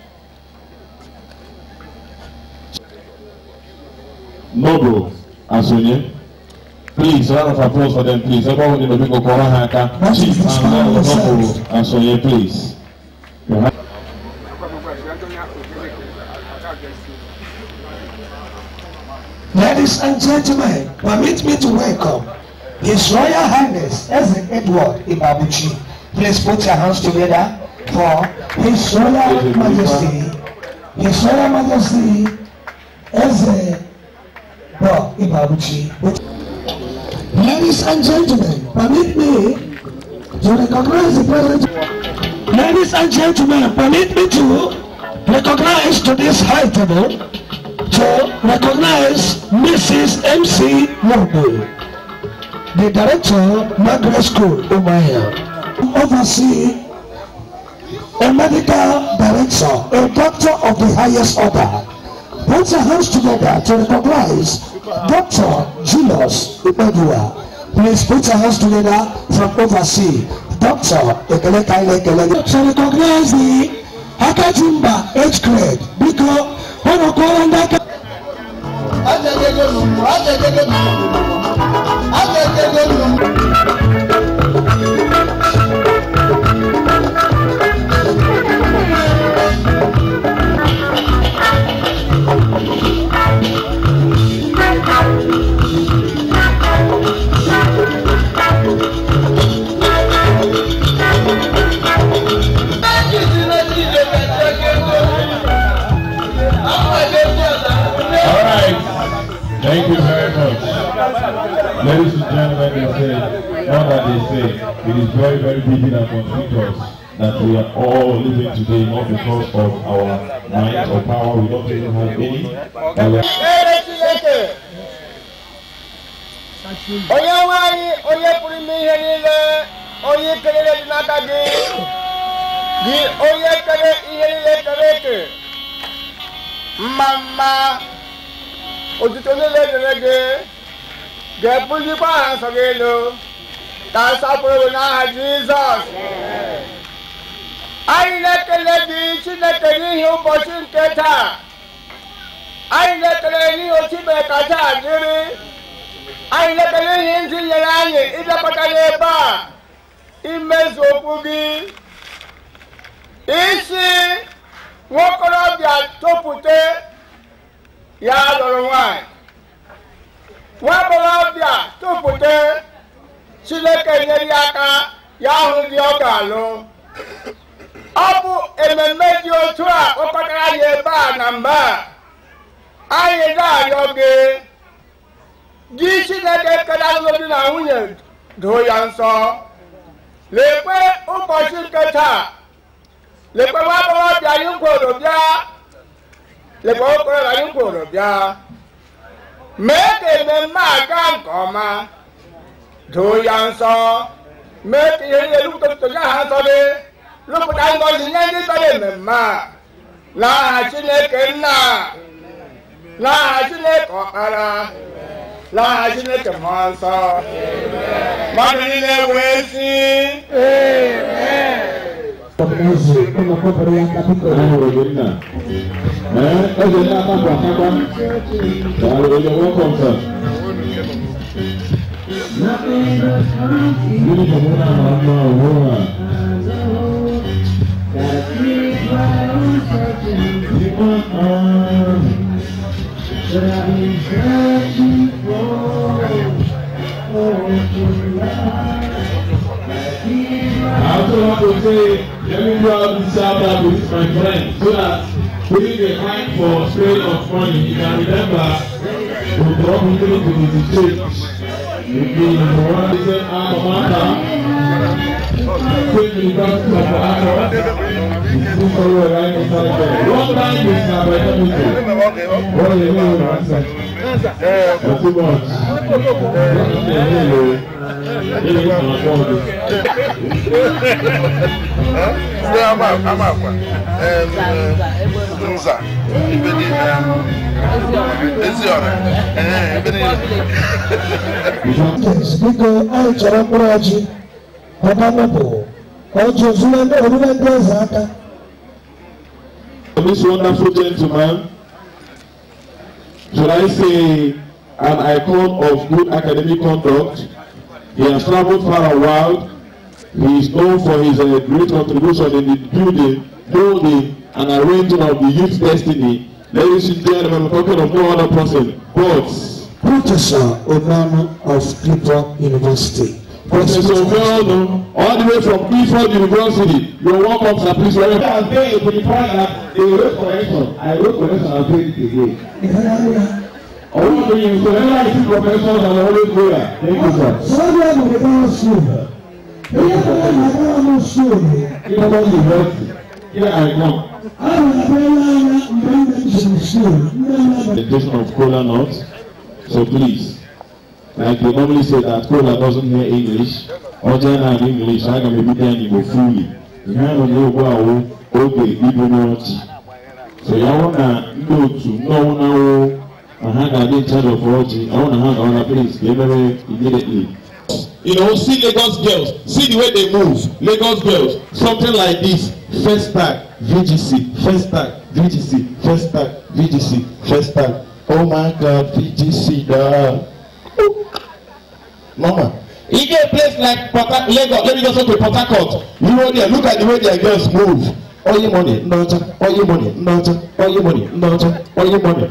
Noble Asonye. Please, a round of applause for them, please. Everyone in the big Okorahaka. Chief and Noble Asonye, please. Ladies and gentlemen, permit me to welcome His Royal Highness Eze Edward Ibabuchi. Please put your hands together for His Royal Majesty, His Royal Majesty Eze Ibabuchi. Ladies and gentlemen, permit me to recognize the present. Ladies and gentlemen, permit me to recognize to this high table to recognize Missus M C Noble, the director, Margaret School, Umuahia. Oversee a medical director, a doctor of the highest order. Put your hands together to recognize Doctor Julius Ibedua. Please put your hands together from oversee Doctor Ekeleka Ilekele. To recognize the Akajimba eighth grade because when I call on that. Thank you very much. Ladies and gentlemen, they say, not that they say, it is very, very vivid and conspicuous that we are all living today not because of our might or power, we don't even have any. Mama Ojutolege Gepuji Pass Agelo. That's up with Jesus. I let the lady, she let the new portion keta. I let the lady Ochibekata, Jimmy. I let the lady into Yelani, Idapaka, Imezo Pugi. Isi, walk around your topute, ya or wine. Walk around your topute. Chileke Yaka, Yahoo Diokalo. Abu Ememedio Tua, Opaka Yeba number. I die yogi. Gishi Leke Kadalina Union, Doyanso. Lepe Uposhi Kata. Lepe Wapa Yayuko Robia. Lepe Opera Yayuko Robia. Make a man come. Doyanso. Make a look at the Yahasode. Look at the Yanni Ma. La Chinekena. La Chinek Okara. La Chinek Monso. Madine Wesi. That I've been searching for, oh, to love. want to say, let me do all this shout out to this my friend, so that putting the time for spraying of money, you can remember to drop into the church. You can the one who said, ah, Mama, take me back to the Alpha. You follow right inside there. One time is not by everything. What do you know about that? Not too much. Hello. Because I chara praji, Papa Mapo, or Josué, or Zaka. This wonderful gentleman, should I say, an icon of good academic conduct. He has traveled far and wide. He is known for his uh, great contribution in the building, building and arranging of the youth destiny. Ladies and gentlemen, we're talking of no other person but Professor Onano of Clifford University. Professor Onano, all the way from Clifford University. You're welcome, sir. Please welcome. I was there to the point that they wrote correction. I wrote correction, I'll say it again. Oh, so whenever I see professors, I always go there. Thank you, sir. So I'm going to go to school. You know school. You know what you want? Here I come. The edition of cola nuts. So please, like they normally say that cola doesn't hear English, or general English, I can maybe tell you fully. You have to know about okay, even know. So you want to go to know now. I had a in charge of watching. I want to hang on a place immediately. You know, see Lagos girls, see the way they move. Lagos girls, something like this. First tag, V G C, first tag, V G C, first tag, V G C, first tag. Oh my God, V G C, da. Mama, you get a place like Lagos. Let me just go to Port Harcourt. You know there, look at the way their girls move. All your money, no, all your money, no, all your money, no, all your money.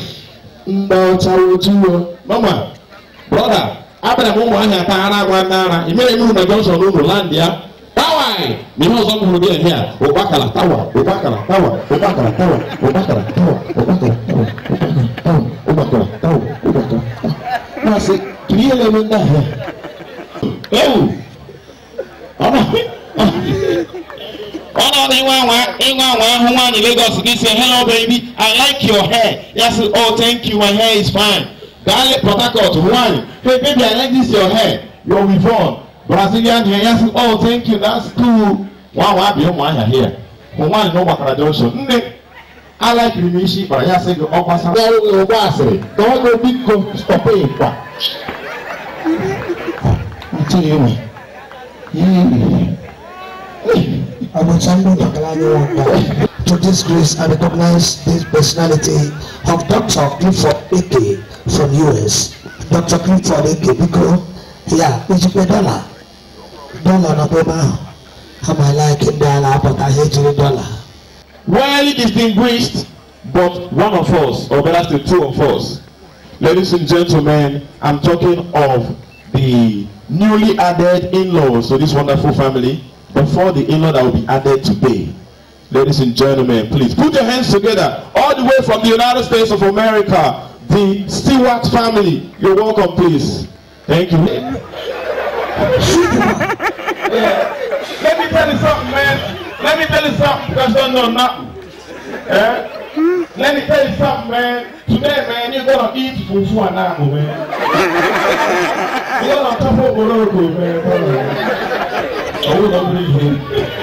Mama, brother, Abraham Umuahia Tahara Guanara, he made a move against on Landia. Tawai, you know something will be here. Obakala Tower, Obakala Tower, Obakala Tower, Obakala Tower, Obakala Tower, Obakala Tower, Obakala Tower. Now, see, clearly, I'm not here. Oh, oh, Lagos, they say, hello, baby, I like your hair. Yes, oh, thank you, my hair is fine. Garlic protocol, one. Hey, baby, I like this, your hair. You're with on. Brazilian hair, yes, oh, thank you, that's cool. Wow, I'll be on here. For one, no Bakara Johnson. I like Rimishi, but I say, oh, what's up? Don't go big, go stop it. I tell you, yeah. I will send to disgrace and recognize the personality of Doctor Clifford A K from U S. Doctor Clifford A K because yeah, it's a dollar. Dollar no paper. How I like it dollar, but I hate the dollar. Well distinguished, but one of us, or better still two of us. Ladies and gentlemen, I'm talking of the newly added in-laws to this wonderful family. Before the in-law that will be added today. Ladies and gentlemen, please put your hands together all the way from the United States of America, the Stewart family. You're welcome, please. Thank you. Yeah. Let me tell you something, man. Let me tell you something because don't know nothing. Eh? Let me tell you something, man. Today, man, you're gonna eat fufu and apple, man. You're gonna top up Morocco, man. I will not believe him.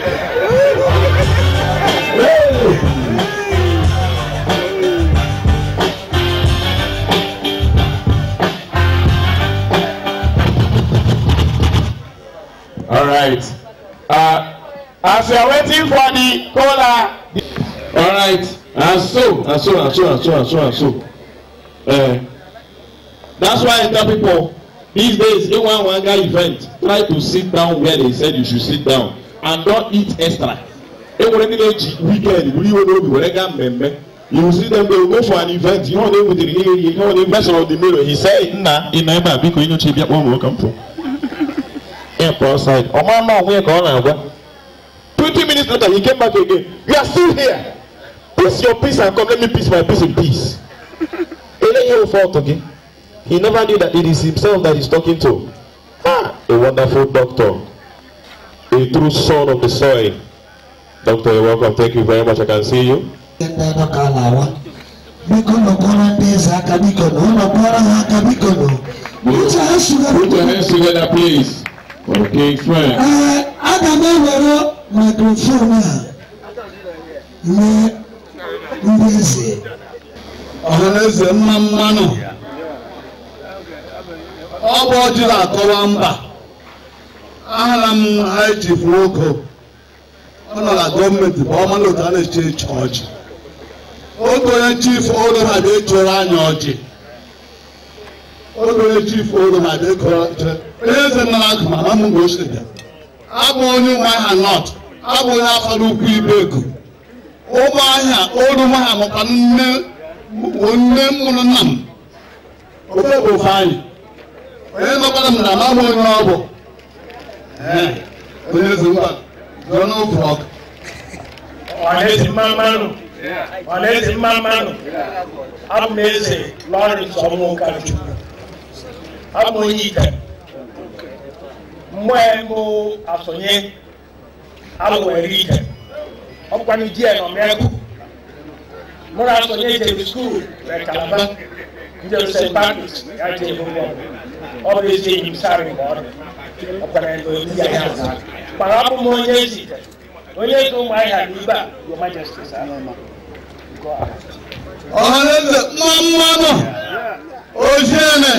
All right. Uh, as we are waiting for the caller. All right. And so, and so, and so, and so, and so, and so. Uh, that's why I tell people. These days, in one one guy event, try to sit down where they said you should sit down and don't eat extra. Weekend, you will see them, they will go for an event. You know, they will you know, the person of the mirror. He said, nah, in never because you know, she one will come from. Yeah, outside. Oh, my mom, we're going to Twenty minutes later, he came back again. You are still here. Peace your peace and come. Let me peace my peace in peace. He fought again. He never knew that it is himself that he's talking to. Ah, a wonderful doctor, a true son of the soil. Doctor, you're welcome. Thank you very much. I can see you. Put your hands together, please. Okay, friend. I can never microphone. Ọhaneze mma mmanụ ọ bụ ọjị akọwa mba ahụla m High Chief Nwoko ọ nọ na gọọmenti bụ ọma n'otu a na-eche eche ọjị oge onye chief olu ha na-echoro anya ọjị oge onye chief olu ha na-ekoro ọjị onye eze nna akụ ma ma m gosi bịa abụ onye Umuahia North abụ onye afọrọ ukwu Ibegu Umuahia olu ha mụkwa nne onye mụrụ nna m ofe bụ fanyị onye nọkwara m na mama onye ọ bụ onye ezi mba jụọ n'ofe ọkụ ọhaneze mma mmanụ ọhaneze mma mmanụ abụ m eze Lawrence Ọmụnkarachukwu abụ m onye ite mgbe mbụ asonye abụ were ite ọkwanụ di ya n'ọmịagụ mụrụ asonye jere skuul na Kalaba njere Saint Patrick's ya jee ụgbọ ọ bụ ezi enyi m sarị mgbe ọ dị ọkwara ebe obi ya ya aza mana abụ m onye ezi ite onye ezi Umuahia n'ibe a Your Majesty ọhaneze mma mmanụ oziene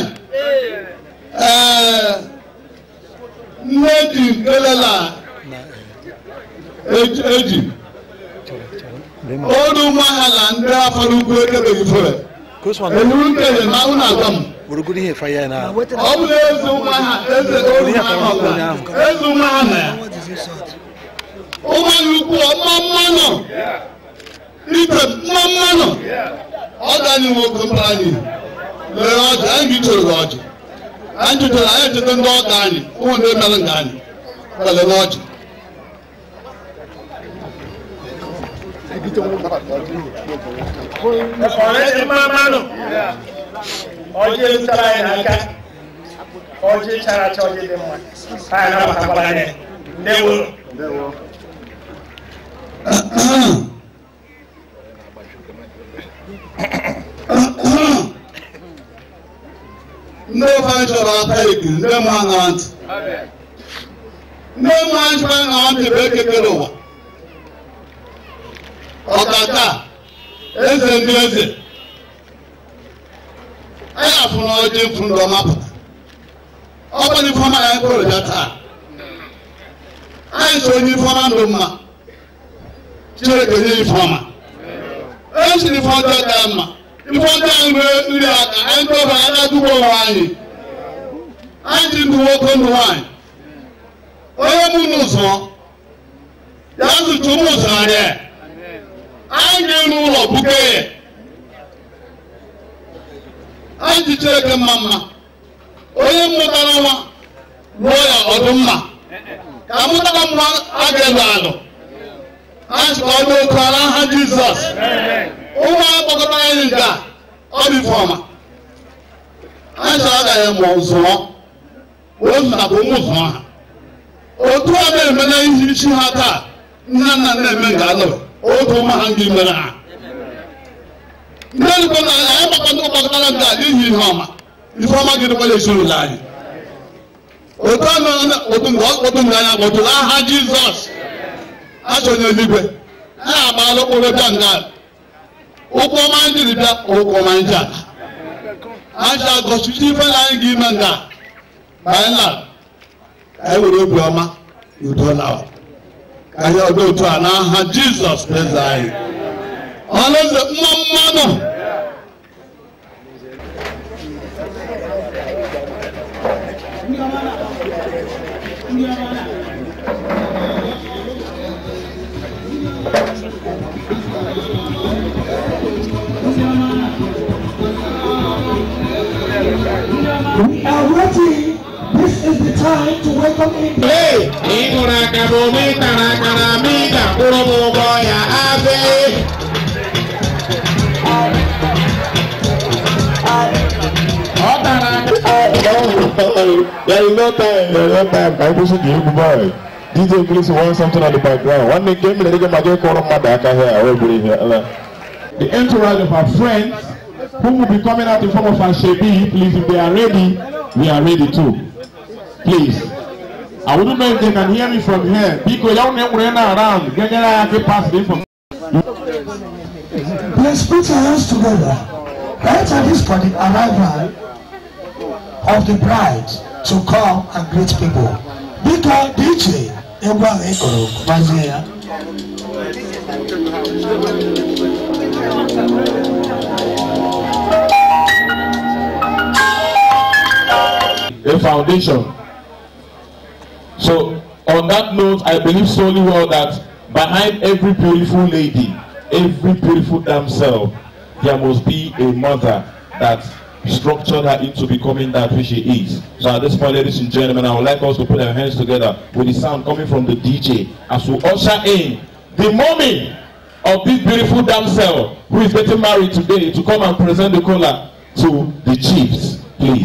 ee nne ji elela eji olu Umuahia na ndị afọ n'ugwu ekebeghị fere enuru nkele na ụlọ agwa m ọ bụ eze Umuahia eze olu Umuahia eze Umuahia na ya Umuahia ukwu ọma mmanụ ite mma mmanụ ọ ga-anyị nwoke mkpara anyị lee ọjị anyị chọrọ gị ọjị anyị chọrọ anyị echeta ndị ọka anyị ụmụ ndị mere nga anyị kwele n'ọjị ọhaneze mma mmanụ ọjị erutara anyị n'aka ọjị chara acha ọjị dị mma anyị nabatakwara anyị ndewo ndị ofe anyị chọrọ aka ekiri ndị mụ ha na ntị ndị mụ anyị chọrọ na ntị bụ ekekere ụwa ọkaka eze ndị eze anyị afụ na ọjị mfụ ndị ọma pụta ọ bụ ifeọma ya kwere bịa taa anyị chọrọ onye ifeọma ndụ mma Chineke nye ifeọma e chiri ife ọjọọ ka mma ife ọjọọ anyị nwere nri aka anyị ndị ọbara anya dugbo onwe anyị anyị ji ndụ nwoke ndụ nwaanyị onye mụ n'ụzọ ya zụcha ụmụ ụzọ arịa anyị ga-enu ụlọ buke ya anyị ji Chineke mma mma onye mụtara nwa lụọ ya ọdụmma ka mụtara mma a ga-elu alụ anyị chọrọ ọdụ oke ala aha Jizọs ụmụ akpọkọta anyị nke a ọ dị ifeọma anyị chọrọ agaghị mụọ zụọ ozu na bụ ụmụ zụọ ha otu a na-eme na ihe isi ha taa nna nna na-eme nga alụ otu ụmụ ha ndị mere ha ndị nko na anyị gbakọta ụgbakọtara nke a n'ihi ihe ọma ifeọma gị dịkwala ezinụlọ anyị otu a otu mgbe ọ kpọtụ ndị anya kpọtụrụ aha Jizọs achọ onye eluigwe ha agbaala okporo bịa nga ụkwụ ọma ndị dị bịa ụkwụ ọma ndị ala anyị agọchichi ife na anyị ga-ime nga ma anyị na ka anyị were obi ọma na udo lawa ka anyị ọdụ otu a n'aha Jizọs eze anyị ọhaneze mma mmanụ We are ready. This is the time to welcome in. Hey, There is no time. There is no time. Can you push it? You boy. D J, please want something on the background. One day, give me the nigga my call on my back here. I will be here. The entourage of our friends who will be coming out in form of our Shebi, please, if they are ready, we are ready too. Please. I wouldn't know if they can hear me from here. Because y'all never ran around. Get your pass me from. Let's put our hands together. Right at this point, the arrival of the bride to come and greet people. Because D J, a foundation. So, on that note, I believe solely well that behind every beautiful lady, every beautiful damsel, there must be a mother that structured her into becoming that which she is. So at this point, ladies and gentlemen, I would like us to put our hands together with the sound coming from the D J as we usher in the mommy of this beautiful damsel who is getting married today to come and present the collar to the chiefs. Please.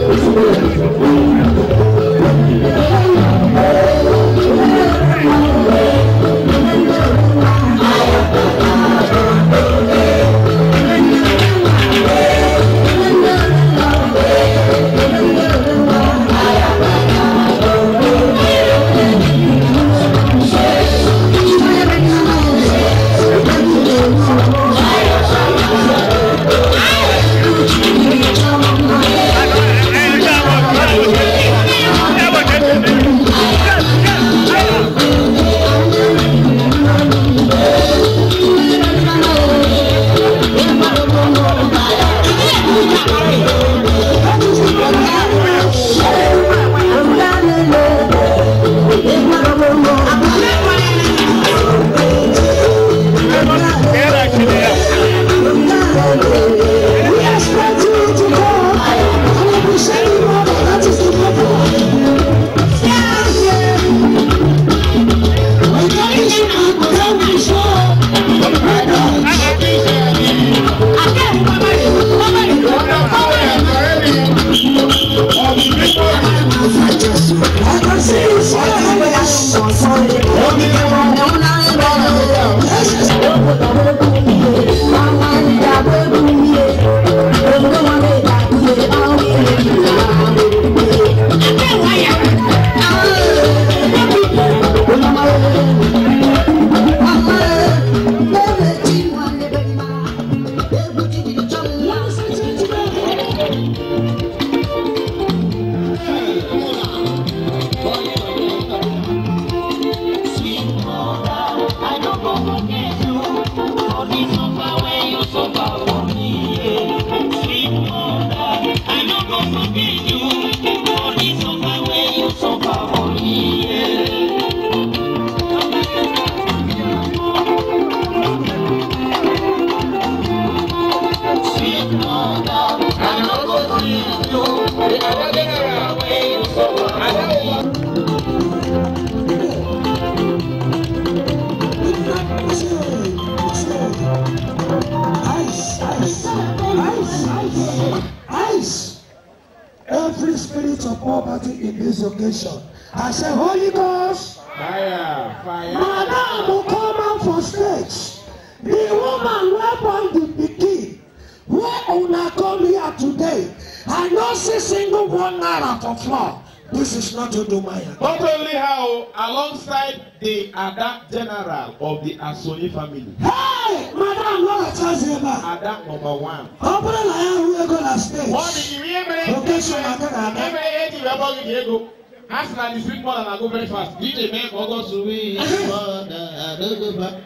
Every spirit of poverty in this occasion, I say, Holy Ghost, fire, fire. Madam will come out for stage. The woman where born the pikin, where una come here today, I don't see single one naira for floor. This is not Umuahia. Not only how, alongside the Ada General of the Asoni family. Hey, Madam, what tells you about? Ada number one. Open the line, we are going to stage. What did you hear me? Location, Madam. Every eighty, we are going to Diego. As na the sweet mother, I go very fast. D J man, go go sweet mother, I don't go back.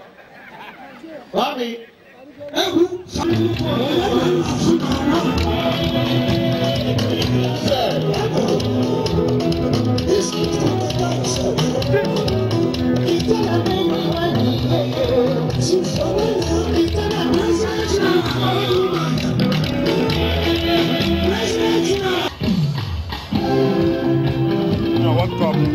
Mommy. No, what problem?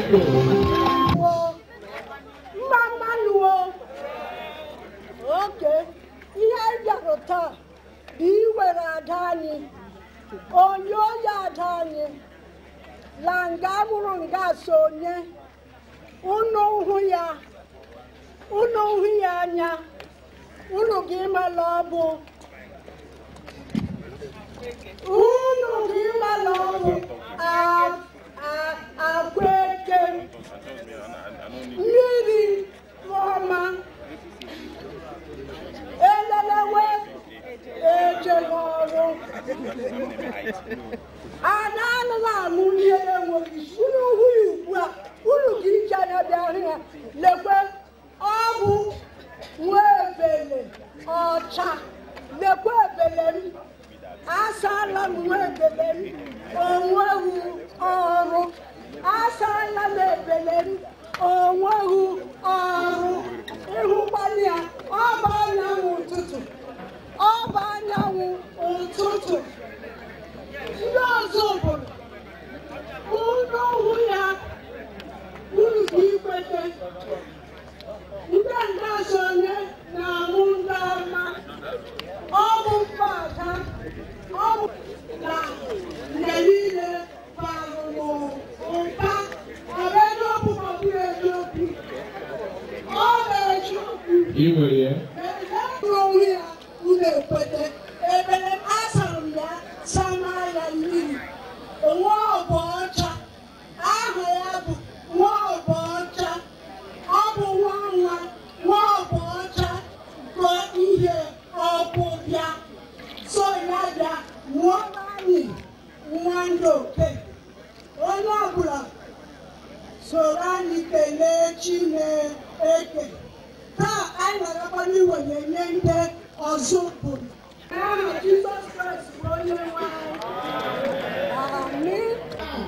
Mama Luo. Okay. Ihe Yarota. Be where Adani. On your Yadani. Langamurunga Sonia. Uno Huya. Uno Huyanya. Uno Gima Lobo. Uno Gima Lobo. Ah. A question. Maybe, Mama. Elalawe, Ejelo. Anana Munye, Ulu Hu, Ulu Kijana Dahia, Lepe, Abu, Webele, Ocha, Lepe, Asala Webele, Owu, Oro. Asala Lebele, Owu, Oro. Ehubania, Obanya Ututu. Obanya Ututu. Yozobo. Uno Huya. Ulu Kikwete. Uganda Sonye, Namundama. Obu Fata. Obu Na. Nelile. Sorani kele chine eke. Ta aina rapani wenye nyende ozubu. Ah, Jesus Christ, only one. Amen.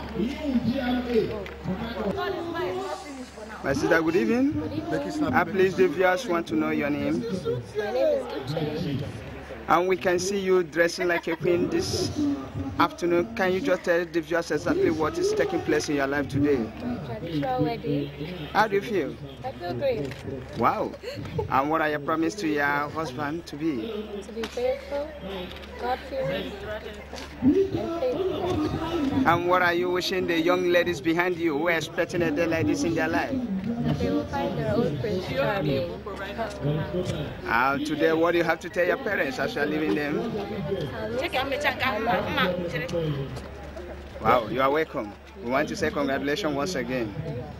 My sister, good evening. Good evening. Uh, please, the viewers want to know your name. My name is Uchechi. And we can see you dressing like a queen this afternoon. Can you just tell the viewers exactly what is taking place in your life today? Traditional wedding. How do you feel? I feel great. Wow. And what are your promises to your husband to be? To be faithful, God-fearing, and faithful. And what are you wishing the young ladies behind you who are expecting a day like this in their life? That they will find their own Prince Charming. And today, what do you have to tell your parents as you are leaving them? Wow, you are welcome. We want to say congratulations once again.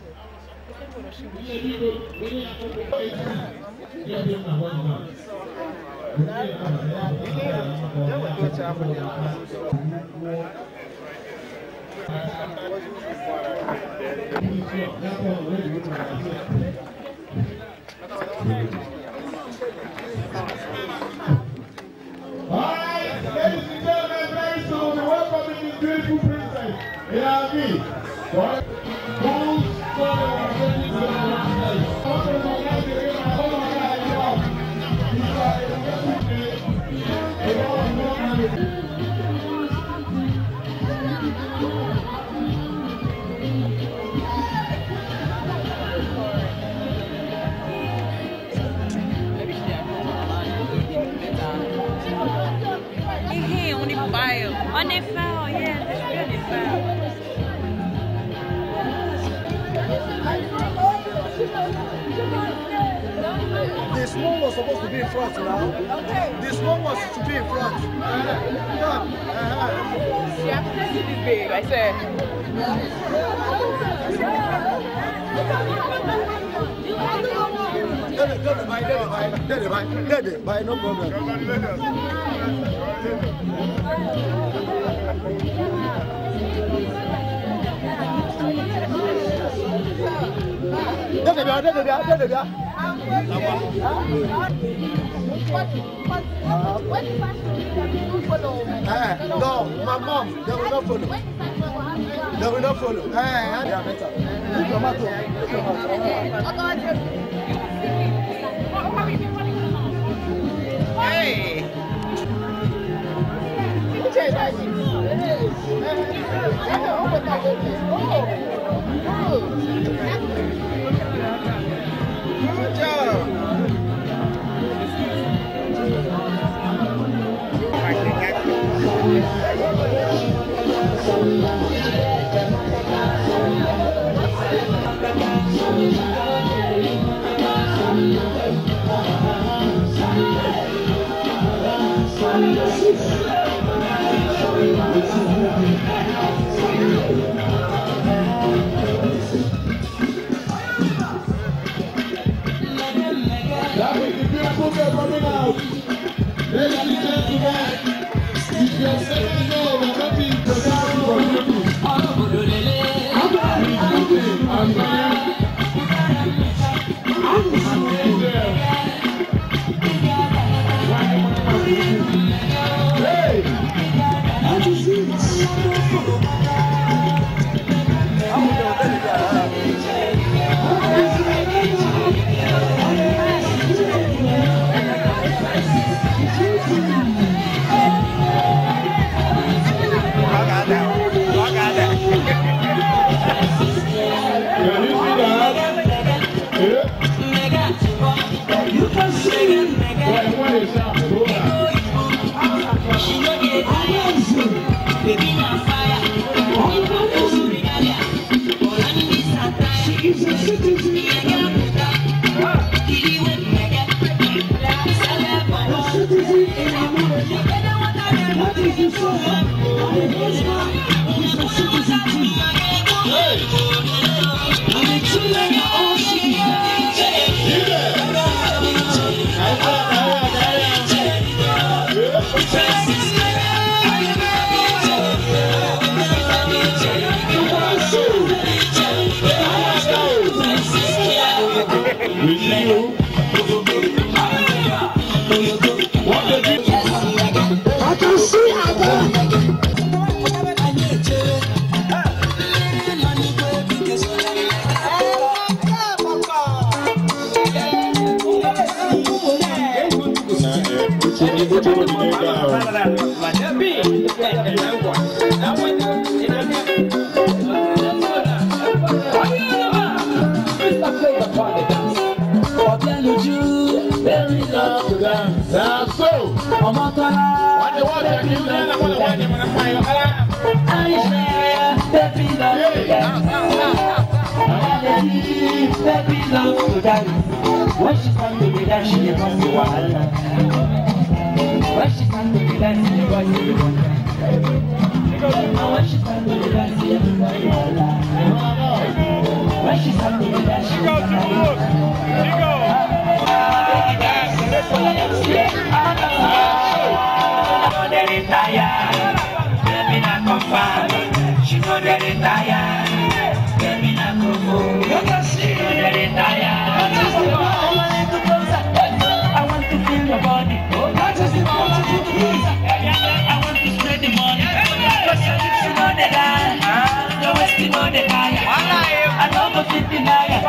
Alright, ladies and gentlemen, very soon we welcome this beautiful princess, Elsie. Who's On the file, yeah, that's really file. This one was supposed to be in front now. Okay. This one was to be in front. Yeah. Uh-huh. Yeah, this is big, I said. Let it, let it, let it, let it, let it, let it, no problem. Let it, let it, let it, let it. No, my mom, they will not follow. They will not follow. They are better. Tomato. Hey! Good job. That is the beautiful girl coming out. Ladies and gentlemen, if you're saying no, we're not being presented for you. I'm Hey! How do you see this? You can sing it. What is that? Baby, now fire. She is a citizen. A citizen in America. What is the song? The husband is a citizen too. And the children are all citizens. With you, what did you I can see again. Very love to dance. That's so. What the what you do then? I want to watch him when I'm flying. I share baby love to dance. Baby love to dance. When she comes to me, that she must be wild. When she comes to me, that she must be wild. When she comes to me, that she must be wild. When she comes to me, that she must be wild. She know they retire, baby na kufu. She know they retire. I want to feel your body. I want to spread the money. Cause your lips you know they lie, your waist you know they lie. I don't go fit deny it.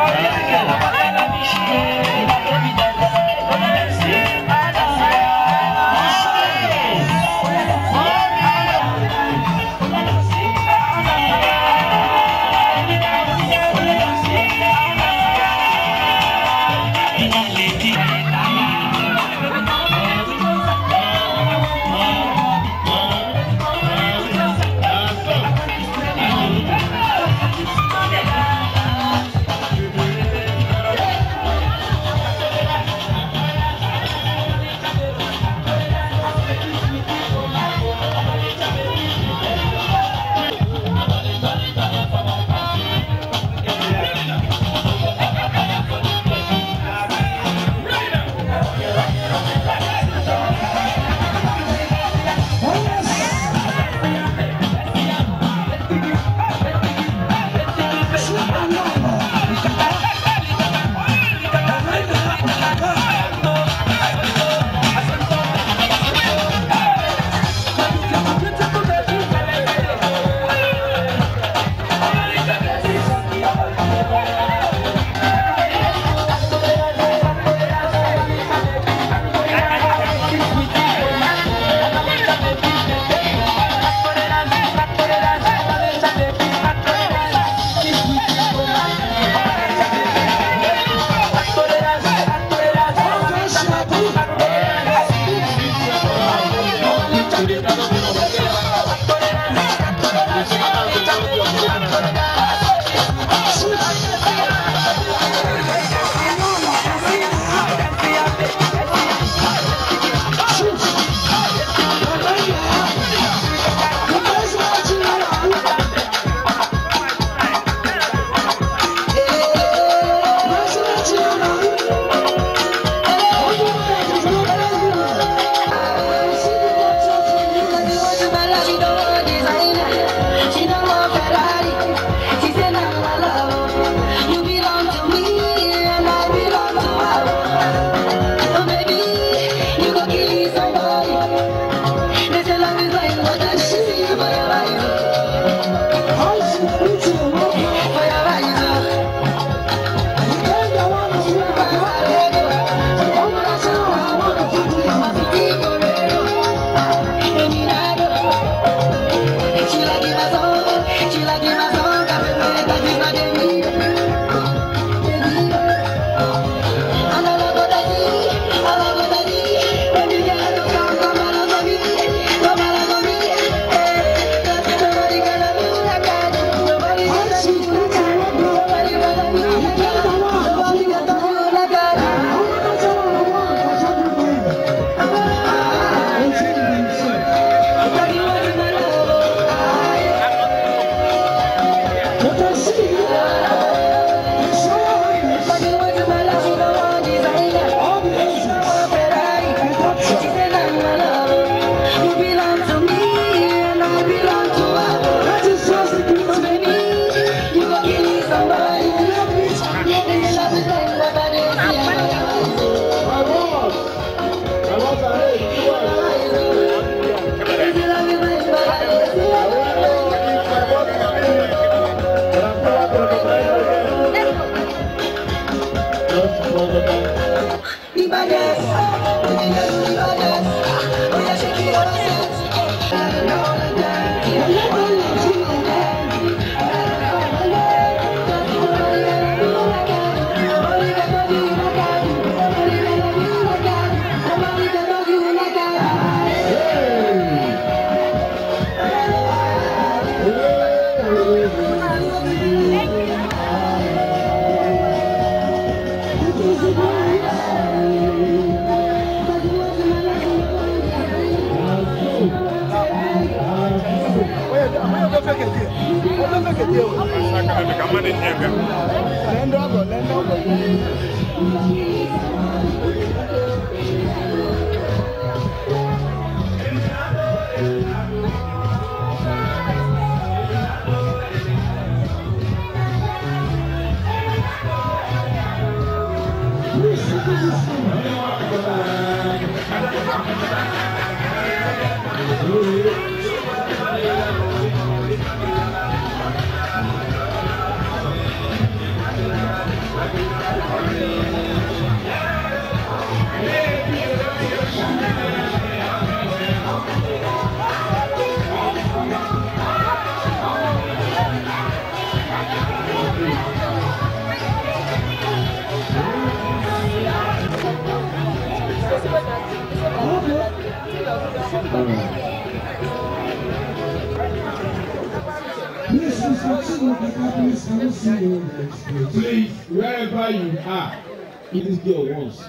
Please, wherever you are, it is there once.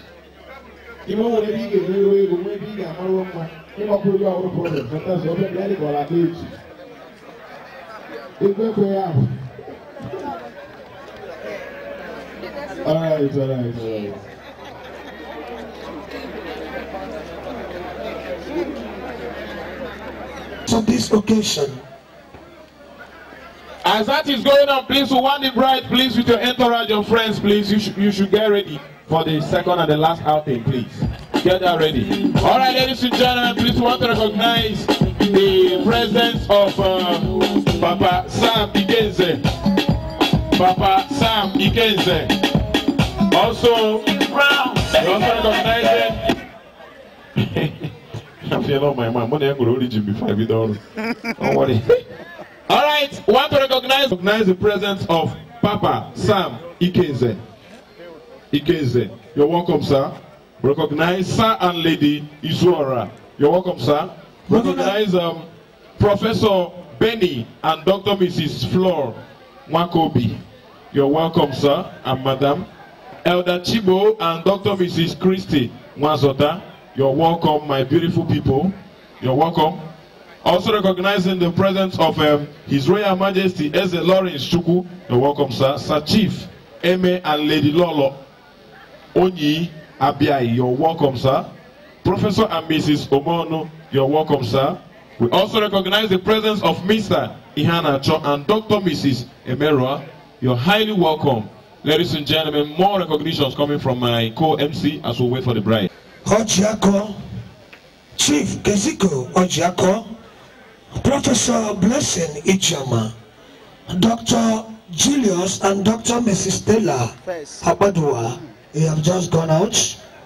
You know what you get away with maybe you are wrong. You know put your own problem. Sometimes you get ready for a date. It go for you. All right, all right, all right. So this occasion. As that is going on, please, who want the bride, please, with your entourage, your friends, please, you should, you should get ready for the second and the last outing, please. Get that ready. All right, ladies and gentlemen, please, want to recognize the presence of uh, Papa Sam Ikenze. Papa Sam Ikenze. Also, we also recognizing. I feel like my man, money I'm going to reach before I be done. Don't worry. All right, want to recognize, recognize the presence of Papa Sam Ikenze. Ikenze, you're welcome, sir. Recognize Sir and Lady Izuora. You're welcome, sir. Recognize um, Professor Benny and Doctor Missus Flor Mwakobi. You're welcome, sir and madam. Elder Chibo and Doctor Missus Christy Mwazota. You're welcome, my beautiful people. You're welcome. Also recognizing the presence of um, His Royal Majesty Eze Lawrence Chukwu. You're welcome, sir. Sir Chief Eme and Lady Lolo Onyi Abiai. You're welcome, sir. Professor and Missus Omono. You're welcome, sir. We also recognize the presence of Mister Ihana Cho and Doctor Missus Emerua. You're highly welcome. Ladies and gentlemen, more recognitions coming from my co-M C as we wait for the bride. Ojiako, Chief Keziko Ojiako, Professor Blessing Ichama, Doctor Julius and Doctor Missus Stella Abadua, you have just gone out.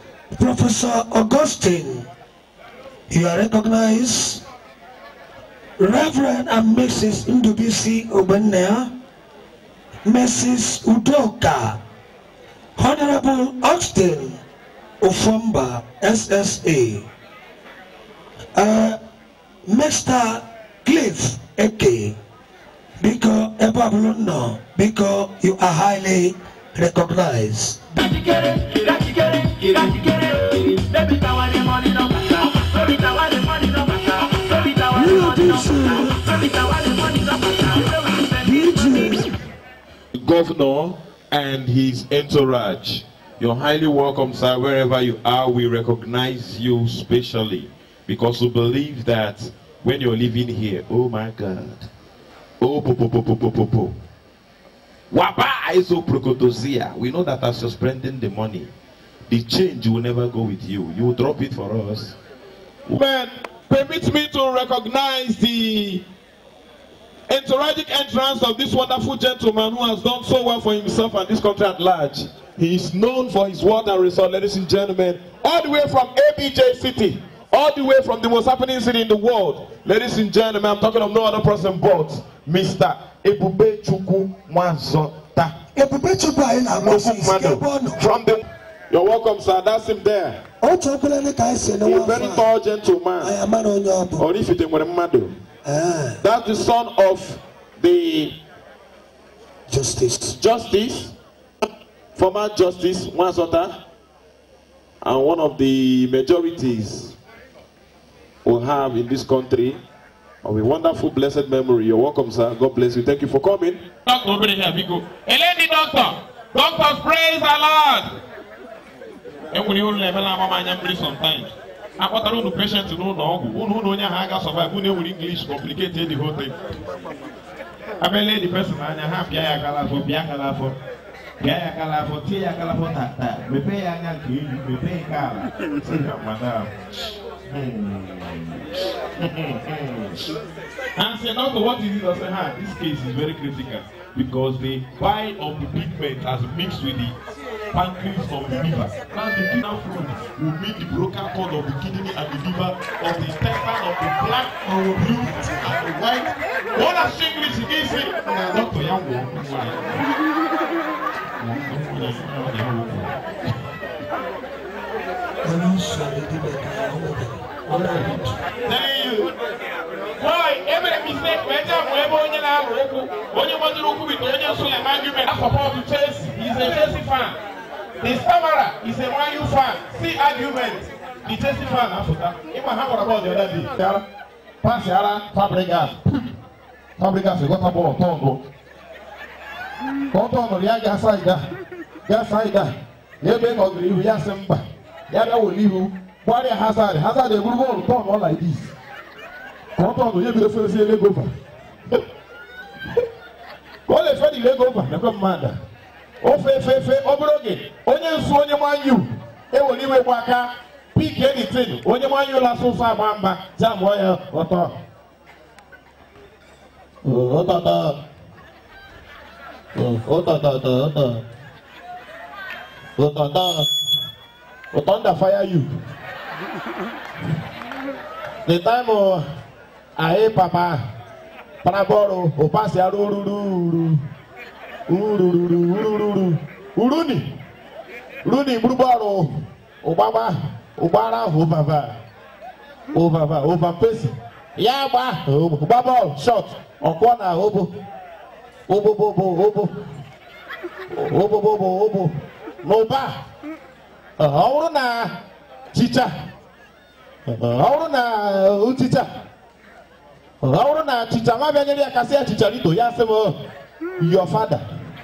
Professor Augustine, you are recognized. Reverend and Missus Ndubisi Obenea, Missus Udoka, Honorable Austin Ofumba, S S A, uh, Mister Cliff Eke, because Ebabluno, because you are highly recognized. Governor and his entourage, you're highly welcome, sir. Wherever you are, we recognize you specially because we believe that when you're living here, oh my God, oh po po po po po po po, wapa iso prokotozia. We know that as you're spending the money, the change will never go with you. You will drop it for us. Man, permit me to recognize the entouragic entrance of this wonderful gentleman who has done so well for himself and this country at large. He is known for his word and result, ladies and gentlemen, all the way from A B J City, all the way from the most happening city in the world. Ladies and gentlemen, I'm talking of no other person but Mister Uchechi Mwazota. From the, you're welcome, sir. That's him there. He's a very tall gentleman. Or if it were a madu. That's the son of the Justice. Justice, former Justice Mwazota, and one of the majorities we have in this country of a wonderful, blessed memory. You're welcome, sir. God bless you. Thank you for coming. Doctor, over here, we go. Eleni, doctor. Doctors, praise the Lord. And when you level up, I'm sometimes. I want to know the patient to know no, who know no haga survive, who know English complicated the whole thing. I mean, the person I have Yaya Calafo, Biakalafo, Yaya Calafo, Tia Calafo, Tata, we pay a we pay Cala. Madam. And say not what it is, I say, ah, this case is very critical because the bile of the pigment has mixed with the pancreas of the liver. Now the kidney fluid will make the broken cord of the kidney and the liver of the intestine of the black or blue and the white. What a English is it? Doctor Yango. Thank you. Why? Every mistake, better, wherever you are, when you want to look with the Suleiman argument, I support to Chelsea. He's a Chelsea fan. The Samara is a Man U fan. See argument. The Chelsea fan, Africa. If I have about the other day, pass Yara, Fabregas. Fabregas, you got a ball, Tongo. Tongo, Yaga Saida. Yasaida. Yebe Ogri, Yasemba. Yada will leave. Why Hazard? Hazard, they will go on like this. Tongo, you will say leg over. Call a funny leg over, never mind. Oh, fe, fe, fe, Obroge. Only Sonia Man you. They will leave a waka. Pick anything. Only Man you last so far, Bamba. Jamwaya, Oto. Otata. Otata. Otata. Otanda fire you. The time of Ae Papa. Panaboro, Opasia Ruru. Ururu, ururu, uruni, uruni, brubaro, Obama, Obara, Obava, Obava, Ovampesi, Yaba, Obaba, shot, Okwana, Obo, Obo, Bobo, Obo, Obo, Bobo, Obo, Noba, Auruna, Chicha, Auruna, Uticha, Auruna, Chicha, Mavia, Cassia, Chicharito, Yasemo, your father.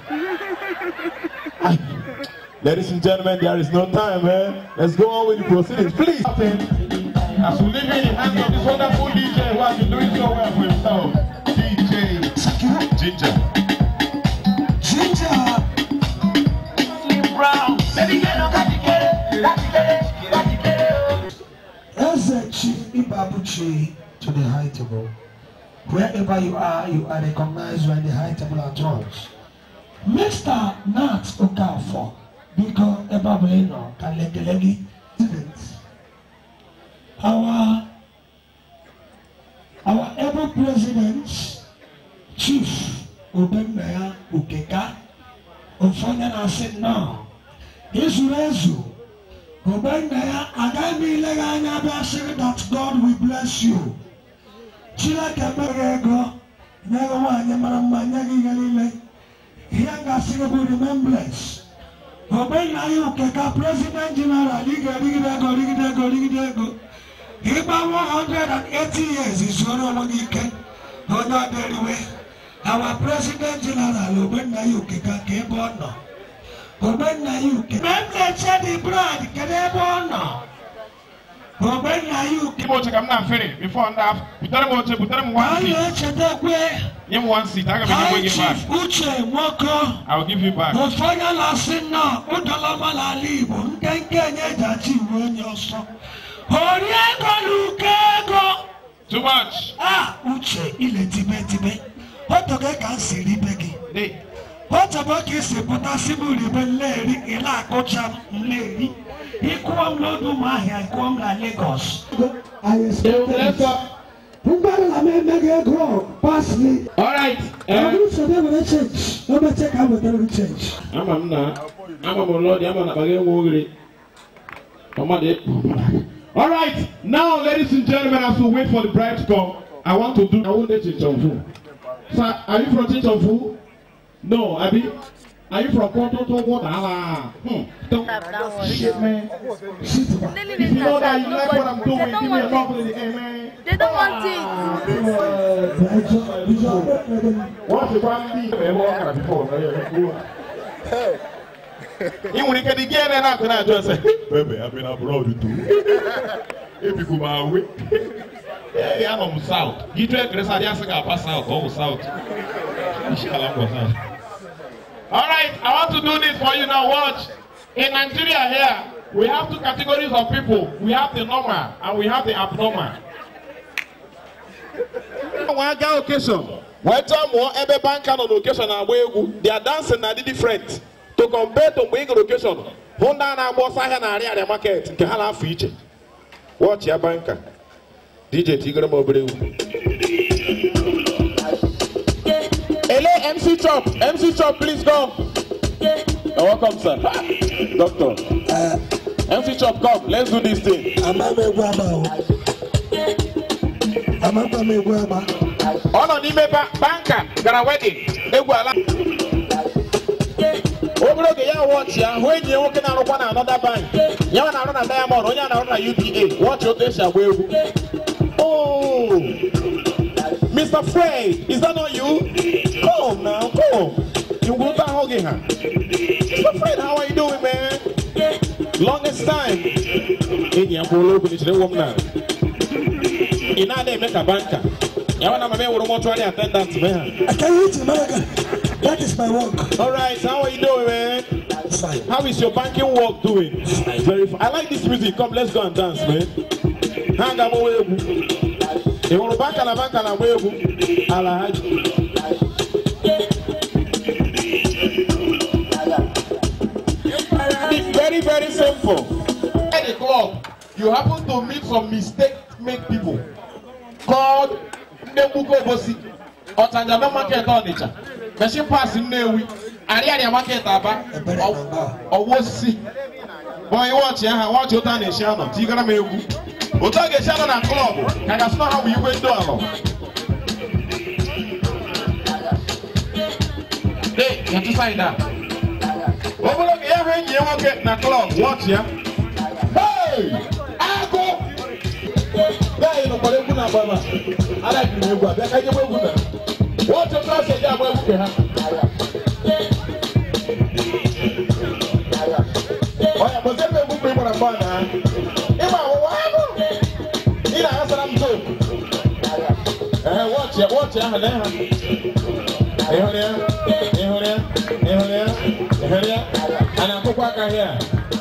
Ladies and gentlemen, there is no time, man. Let's go on with the proceedings, please. As we leave in the hands of this wonderful D J who has been doing so well for himself, D J Ginger. Ginger. Slim Brown. Baby, get on, got to get it, got to get it, got to get it. Elsie Chief Ibabuchi to the high table. Wherever you are, you are recognized when the high table at church. Mister Nat Okafor, because Ebabrino can let the lady students. Our our able president, Chief Uchechi Ukeka, Ofonya said no. Israel, Uchechi, Agami Leganya Bashir that God will bless you. Chila Kamerego, Nagawa Yamarama Galile, Hianga Singapore remembrance. Uchechi Ukeka, President General, Liga Liga Liga Liga Liga. About one hundred eighty years is one of the weekend. No, not very well. Our President General, Uchechi Ukeka, came on now. Uchechi Ukeka, men said the bride, came on now. Uchechi Ukeka, I'm not finished. Before that, we don't want to put them one seat. You one seat, I'm going to give you back. Uche, Moko, I will give you back. The final last thing now, Udalama Libo, Kenke, Yachi, when you're so. Too much. Ah, Uche, il est tibé tibé. What to get can see Libegi? What about his potassium rebellion in a coach lady? He come not to Umuahia, come to Lagos. I expect pass me. All right. I'm going to change. I'm going to check out what they change. I'm not. I'm a Lord. I'm not going to all right, now, ladies and gentlemen, as we wait for the bride to come, I want to do. I want to Chinchonfu. Sir, are you from Chinchonfu? No, Abi. Are you from Konto to what? Ah, hmm. Don't shit, man. If you know that you like what I'm doing, give me a bump in the air, man. They don't want it. What's the problem? Before, hey. You want to get again and I can address it. Baby, I've been abroad too. If you come away, yeah, I'm south. You try to pass out, go south. All right, I want to do this for you now. Watch. In Nigeria here, we have two categories of people. We have the normal and we have the abnormal. One guy occasion. One time, one every bank on occasion, they are dancing and different. To compare to big location, Honda na boss I na area the market ke hala feature. Watch your banker. D J Tigre Mobile. Hello M C Chop, M C Chop please come. You're welcome sir. Doctor. Uh, M C Chop come, let's do this thing. Amame Guama. Amame Guama. Ono ni me banker, gara wedding. Egwala. Over the year, watch ya. When you're working on another bank, you're not on a diamond, or you're not on a U P A. Watch your dish away. Oh, Mister Frey, is that not you? Come now, come. You go back hugging her. Mister Frey, how are you doing, man? Longest time. In your polo, which is the woman. In our day, make a banker. You want to be able to try to attend that, man. I can't eat America. That is my work. All right, how are you doing, man? Fine. How is your banking work doing? Very fine. I like this music. Come, let's go and dance, man. Hang on, away. You want to bank and a bank and a way. It's very, very simple. At the club, you happen to meet some mistake-make people called Nebuko Bosi or Tanjama Market on nature. Machine pass in there, we are market or was see. Boy, watch ya, watch your time in Shannon. Tigana Mewu. Otage Shannon and club. And that's not how we went down. Hey, you have to find that. Overlook every year, we'll get in the club. Watch ya. Hey! I go! There you go, Puna Bama. I like you, but I can't go. What your class is there? Where we can have? Oh, yeah, but then we bring one of them. Emma, what? Ina answer them too. Eh, watch ya, watch ya, hale ha. Eholia, eholia, eholia, eholia. Ana kokwa ka here.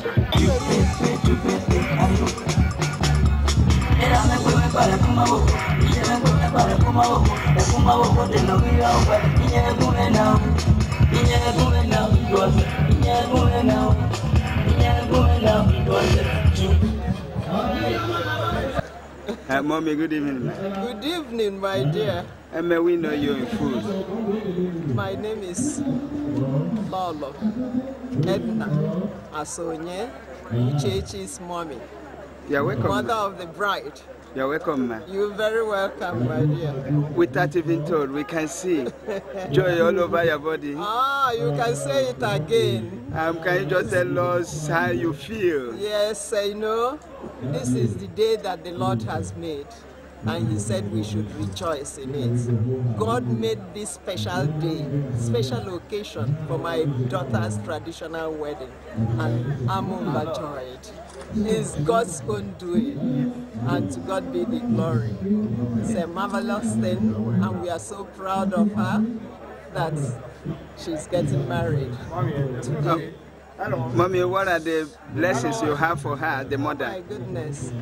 Era me puede para como para como kuma wo de no we over inye gume now inye gume now because inye gume now inye gume now because Uh, Mommy, good evening. Good evening, my dear. And may we know you in food? My name is Lolo Edna Asonye, Uchechi's mommy. You're welcome. Mother of the bride. You're welcome, man. You're very welcome, my dear. Without even told, we can see joy all over your body. Ah, you can say it again. Um, can you just tell us how you feel? Yes, I know. This is the day that the Lord has made. And he said we should rejoice in it. God made this special day, special occasion for my daughter's traditional wedding, and I'm overjoyed. It's God's own doing, and to God be the glory. It's a marvelous thing, and we are so proud of her that she's getting married today. Mommy, what are the blessings you have for her, the mother? My goodness.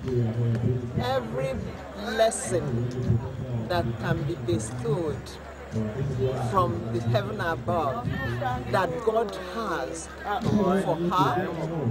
Every blessing that can be bestowed from the heaven above that God has for her,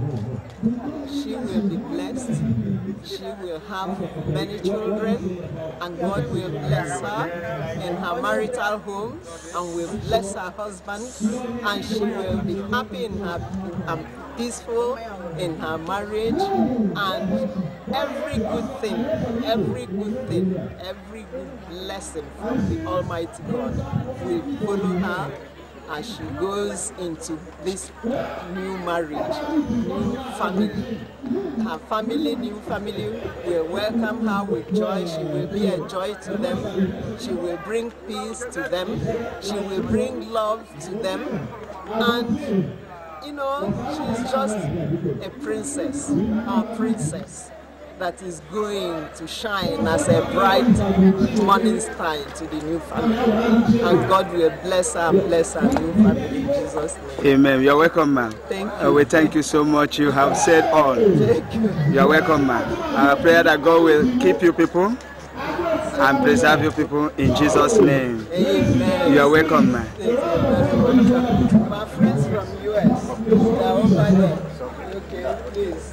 she will be blessed. She will have many children, and God will bless her in her marital home, and will bless her husband, and she will be happy in her, um, peaceful in her marriage, and every good thing, every good thing, every good blessing from the Almighty God will follow her as she goes into this new marriage, new family. Her family, new family, will welcome her with joy. She will be a joy to them. She will bring peace to them. She will bring love to them. And, you know, she's just a princess, our princess, that is going to shine as a bright morning star to the new family. And God will bless her and bless her new family in Jesus' name. Amen. You're welcome, ma'am. Thank you. Uh, we thank you so much. You have said all. Thank you. You're welcome, ma'am. I pray that God will keep you people and preserve you people in Jesus' name. Amen. You are welcome, ma'am. Thank you very much. My friends from U S, they are over there. Okay, please.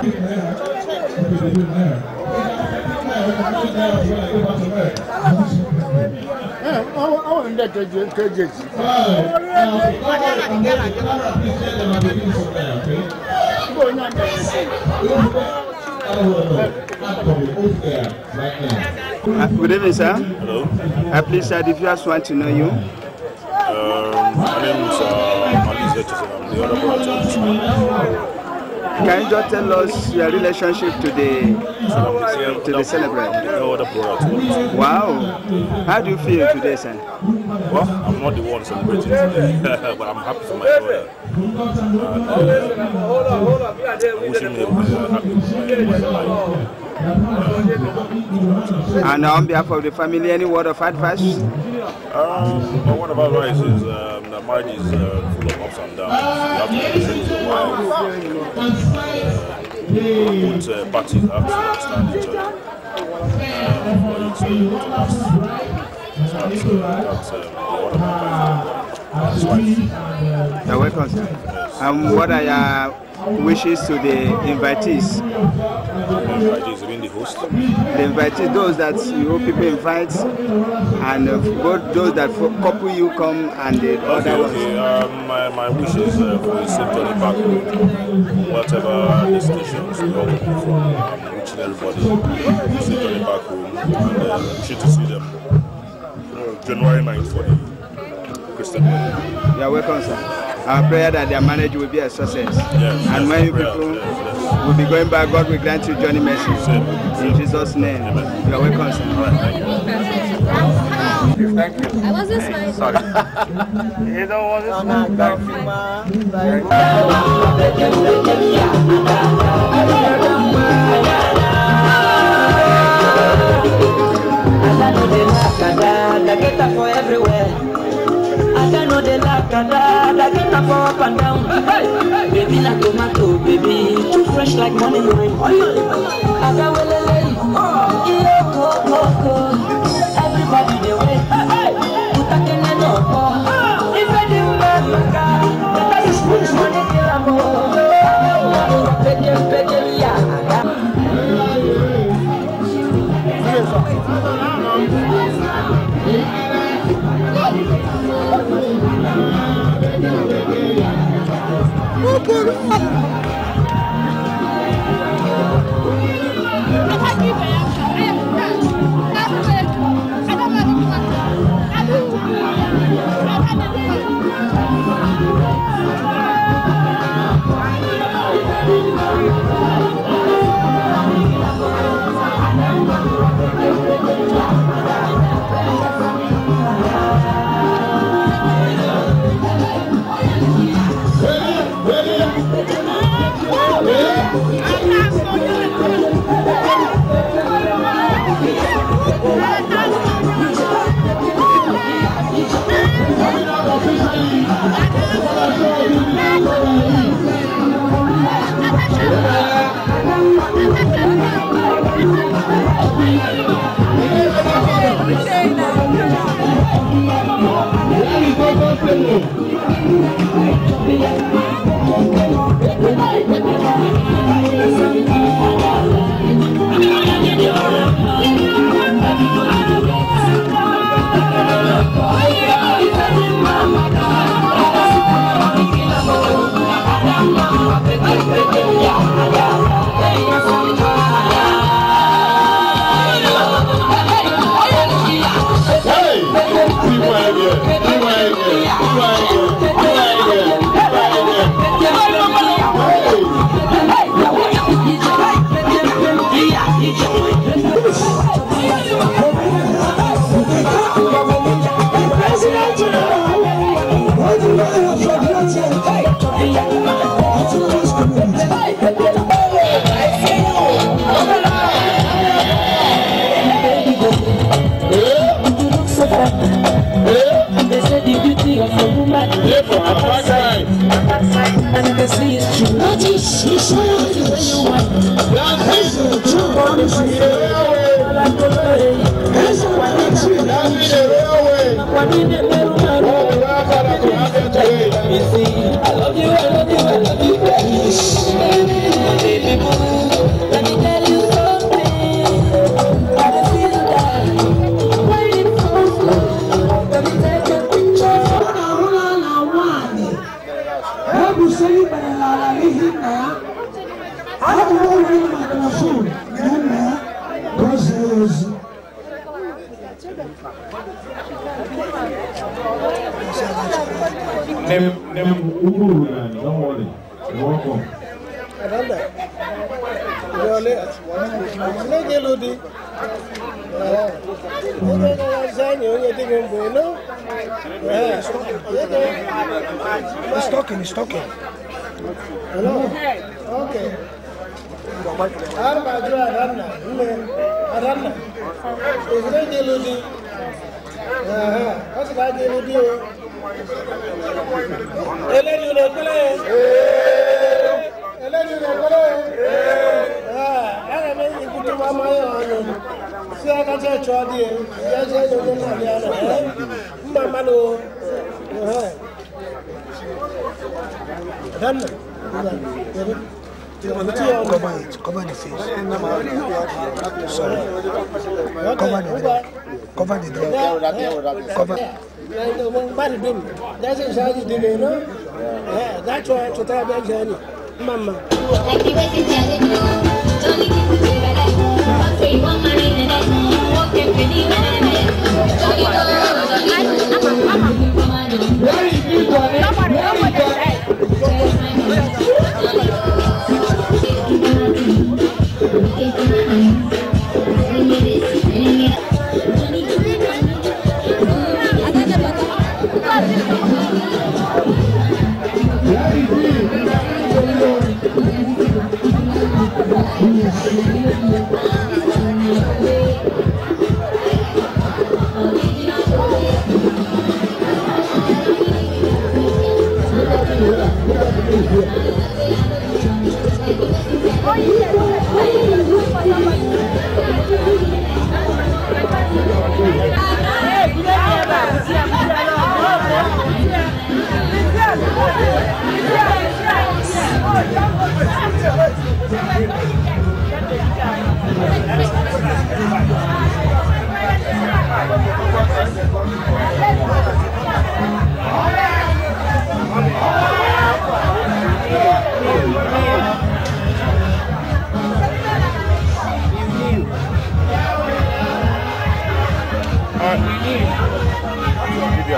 Uh, good evening, sir. Hello. Uh, please, sir, the viewers want to know you. Um, my name is uh, Uchechi. I'm the other brother. Can you just tell us your relationship to the to the celebrant? Wow. How do you feel today, sir? Well, I'm not the one celebrating today, but I'm happy for my brother. And, uh, I'm wishing him a happy life. And on behalf of the family, any word of advice? Um, my word of advice is um, that marriage is uh, full of ups and downs. You have to listen to your wife. Both uh, parties have to understand each other um, for it to, to last. So that's, uh, that's uh, the word of advice. You're welcome, sir. And um, what are your wishes to the invitees? The invitees, you mean the host? The invitees, those that you people invite, and uh, both those that couple you come and the okay, other ones. Okay, um, my, my wish is uh, for a safe journey back home, whatever destinations we all come from. I'm wishing everybody a safe journey back home, and uh, wishing to see them uh, January ninth for the Christian wedding. You are welcome, sir. Our prayer that their marriage will be a success. Yes, and yes, when you prayer, people yes, yes. will be going back, God will grant you journey mercy. Same, same. In Jesus' name. Amen. You are welcome, sir. All right, thank you. Thank you. I wasn't smiling. Sorry. You don't want to smile. Thank for everywhere. I don't know the lakada, the get up up and down. Baby like tomato, baby, too fresh like money wine. I got well, everybody they wait. Put a can in up. If I didn't work, that is good money. He's talking, he's talking. Hello? Okay. Arba Jura Arana. Arana. Is it Ludi? What's about the Ludi? Eleni Lekole. Eleni Lekole. Ah, I am making good to my own. See, I got a child here. Yes, I don't know. Mamma. Done. Cover it, cover the face. Sorry. Cover the drink. Cover the drink. Cover. That's exactly the name, no? Yeah, that's why to try that journey. Mama.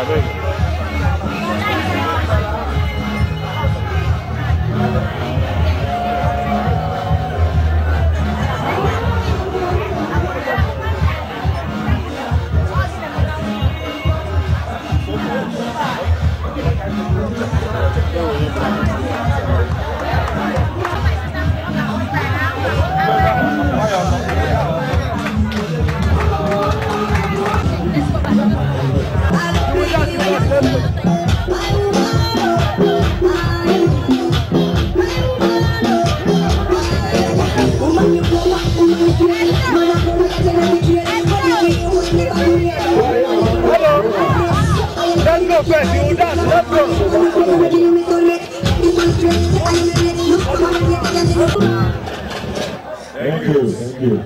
Thank you, thank you.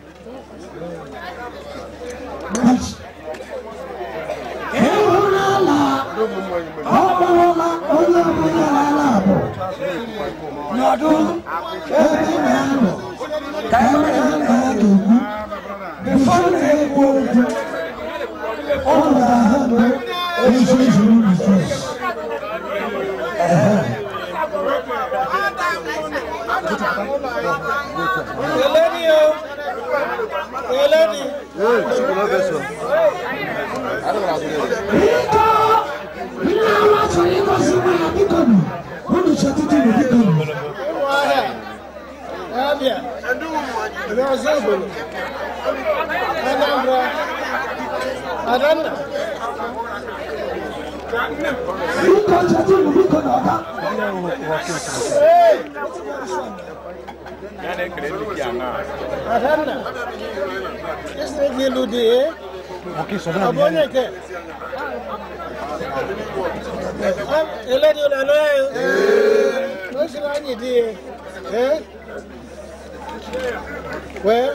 Well,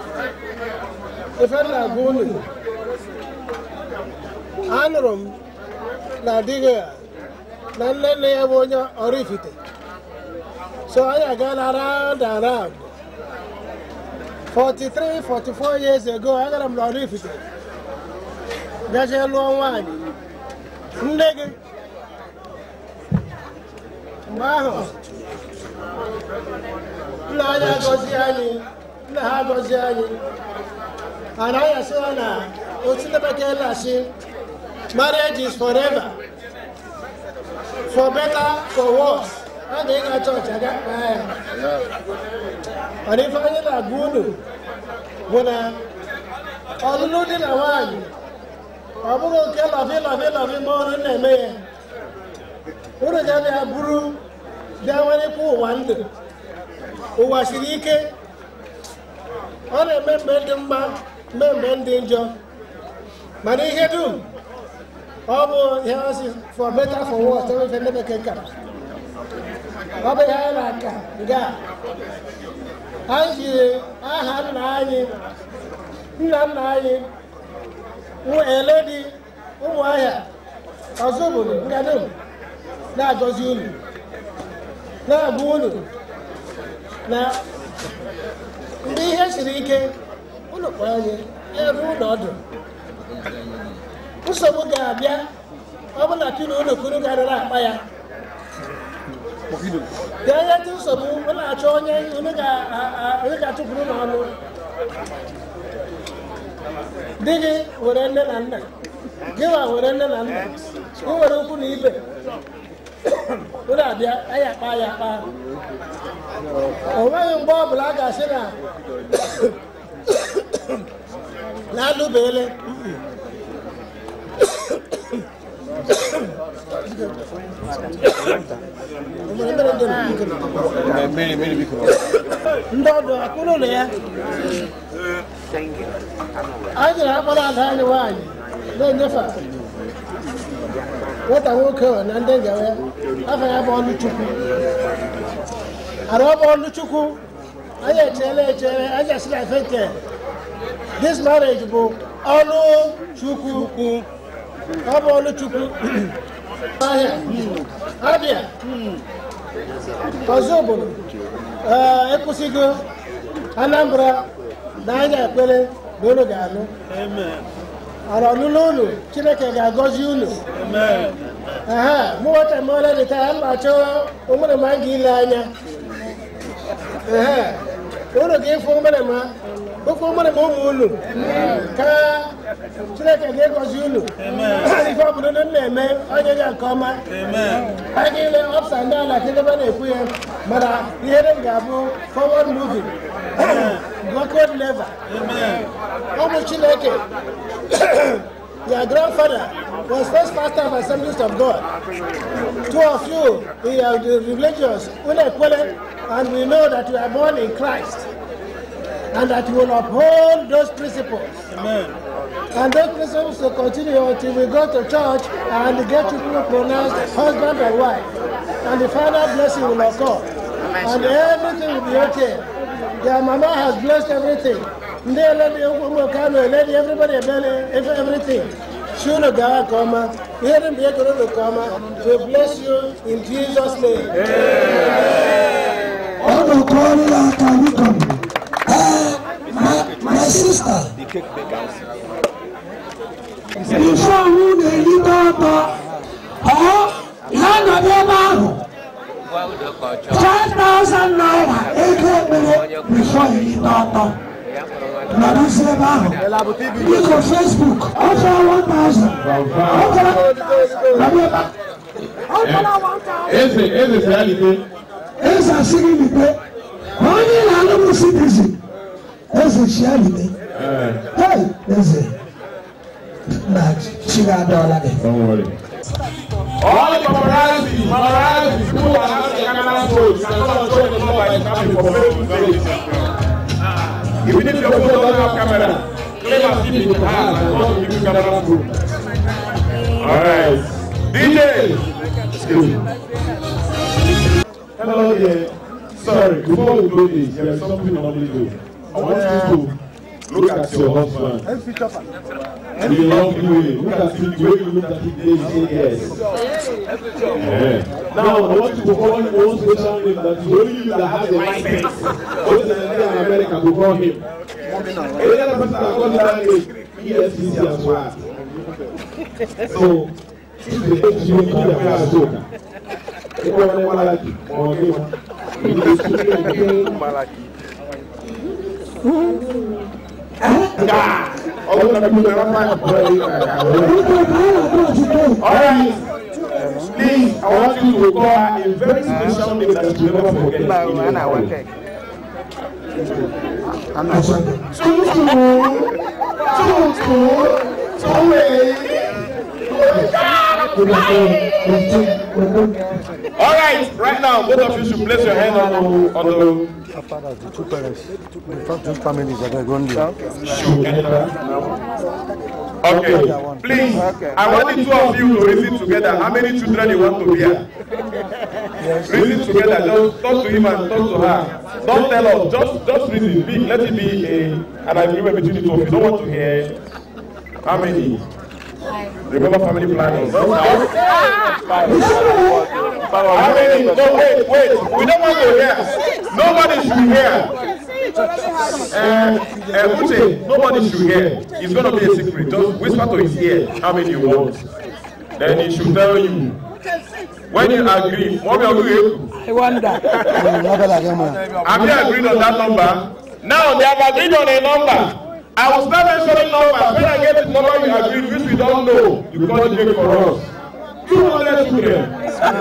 if I'm not going, Anrum, La Diga, Nalele Avonia Orifite. So I got around and around. forty-three, forty-four years ago, I got a Orifite. That's a long one. Nigga. Maho. Laya Gosiani, Laha Gosiani, and I saw now, Uchechi, marriage is forever. For better, for worse. I think I church, I got married. And if I get a good, when I all loaded a one, I'm going to kill a villa, villa, villa, more than a man. What is that? A brew, there when they put one. Uwashirike, on a member, member danger. But he had to. All the for better for worse, everything never can come. Baba Yalaka, yeah. I see, I had an eye, None eye, Umueledi, Umuahia, Azubulu, Gadu, Na Gozulu, Na Bulu. Now, the Hesirike, Ulukwani, every order. Usabu Gabia, Obanatino, Kuruga, Maya. They are two Sabu, when I join you, Unaga to Bruno. Digi, we're in the land. Give out, we're in the land. Who are open even? What are they? I am Maya. Oh, when Bob Laga said, Ladu Bele. Thank you. I didn't have a wine. They never. What I will call and then go. I have Oluchukwu. I love Oluchukwu. I just I think this marriage book, Oluchukwu. Oluchukwu. Abia. Ozobolo. Ekusigo. Anambra. Naija Pele. Dolo Gano. Amen. Aranulunu, Chineke Gagozunu. Aha, Muata Mola the time, Macho, Umana Mangilanya. Aha, Uru gave for Manama, Ukumana Mulu. Ka, Chineke Gagozunu. If I'm not a man, I didn't come. I gave them ups and down like anybody. But I didn't go forward moving. Backward never. Amen. Chineke. Your grandfather was first pastor of Assemblies of God. Two of you, we are the religious, and we know that you are born in Christ and that you will uphold those principles. Amen. And those principles will continue until we go to church and get people pronounced husband and wife. And the final blessing will occur. And everything will be okay. Their mama has blessed everything. Everybody, everything. Sooner God come, hear him be able to come. We bless you in Jesus' name. Oh, can you come? My, my sister. Before who they leave out, oh, none of them are. Five thousand naira, eight minutes before you leave out. Madam Sebaho, look on Facebook, offer one thousand. Offer one thousand. Ese, ese es reality. Ese es reality. Only a little citizen. Ese es reality. Hey, ese. Nah, she got a dollar. Don't worry. All the paparazzi, paparazzi, who are not the camera phones, can come and show the mobile coming for Facebook. Even if your phone doesn't have camera, claim as if it has and not give you camera proof. Alright. D J! Hello there. Sorry, before we do this, there is something I normally do. I want you to look at your husband. And you love the way. Look at him, the way you look at him, they say yes. Yeah. Now, I want you to call him one special name that is only you that has a license. Only the Nigerian America to call him. Any other person that calls that name, E S C C as well. So, if they take you into the fire soaker, they call them Malaki. Or him. He is Malaki. Ah! Alright, please, I want you to call a very special name that you never forget. Alright, right now, both of you should place your hand on, on the... After that, the two parents, the first two families are going to Okay, please, I want the two of you to reason together. How many children you want to bear? Reason together, just talk to him and talk to her. Don't tell us, just, just reason. Be, let it be a, an agreement between the two of you. Don't want to hear how many. Remember family planning. How many? No, wait, wait. We don't want to hear. Nobody should hear. And uh, Uche, nobody should hear. It's going to be a secret. Just whisper to his ear how many you want. Then he should tell you. When you agree, what will you do? I wonder. Have you agreed on that number? Now they have agreed on a number. I will start mentioning numbers. When I get the number you agreed, which we don't know, you can't make for us. two hundred students.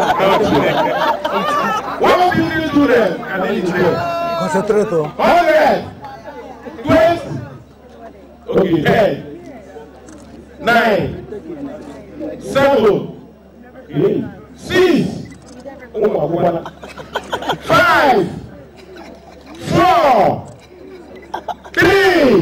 one hundred fifty students. And then it's here. Concentrate. one hundred. twenty. Okay, ten. nine. seven. six. five. four. three.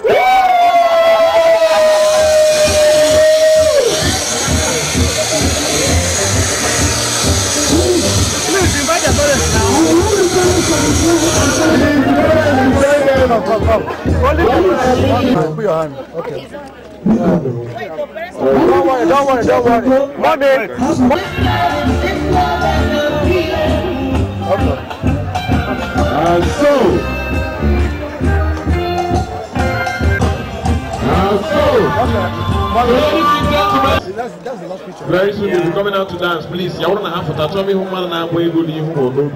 Put your hand. Okay. Don't worry, don't worry, don't worry. Mommy. And so, and so, That's, that's the last picture. Very soon we'll be coming out to dance. Please, you want to have to tell me who man and where you live or no.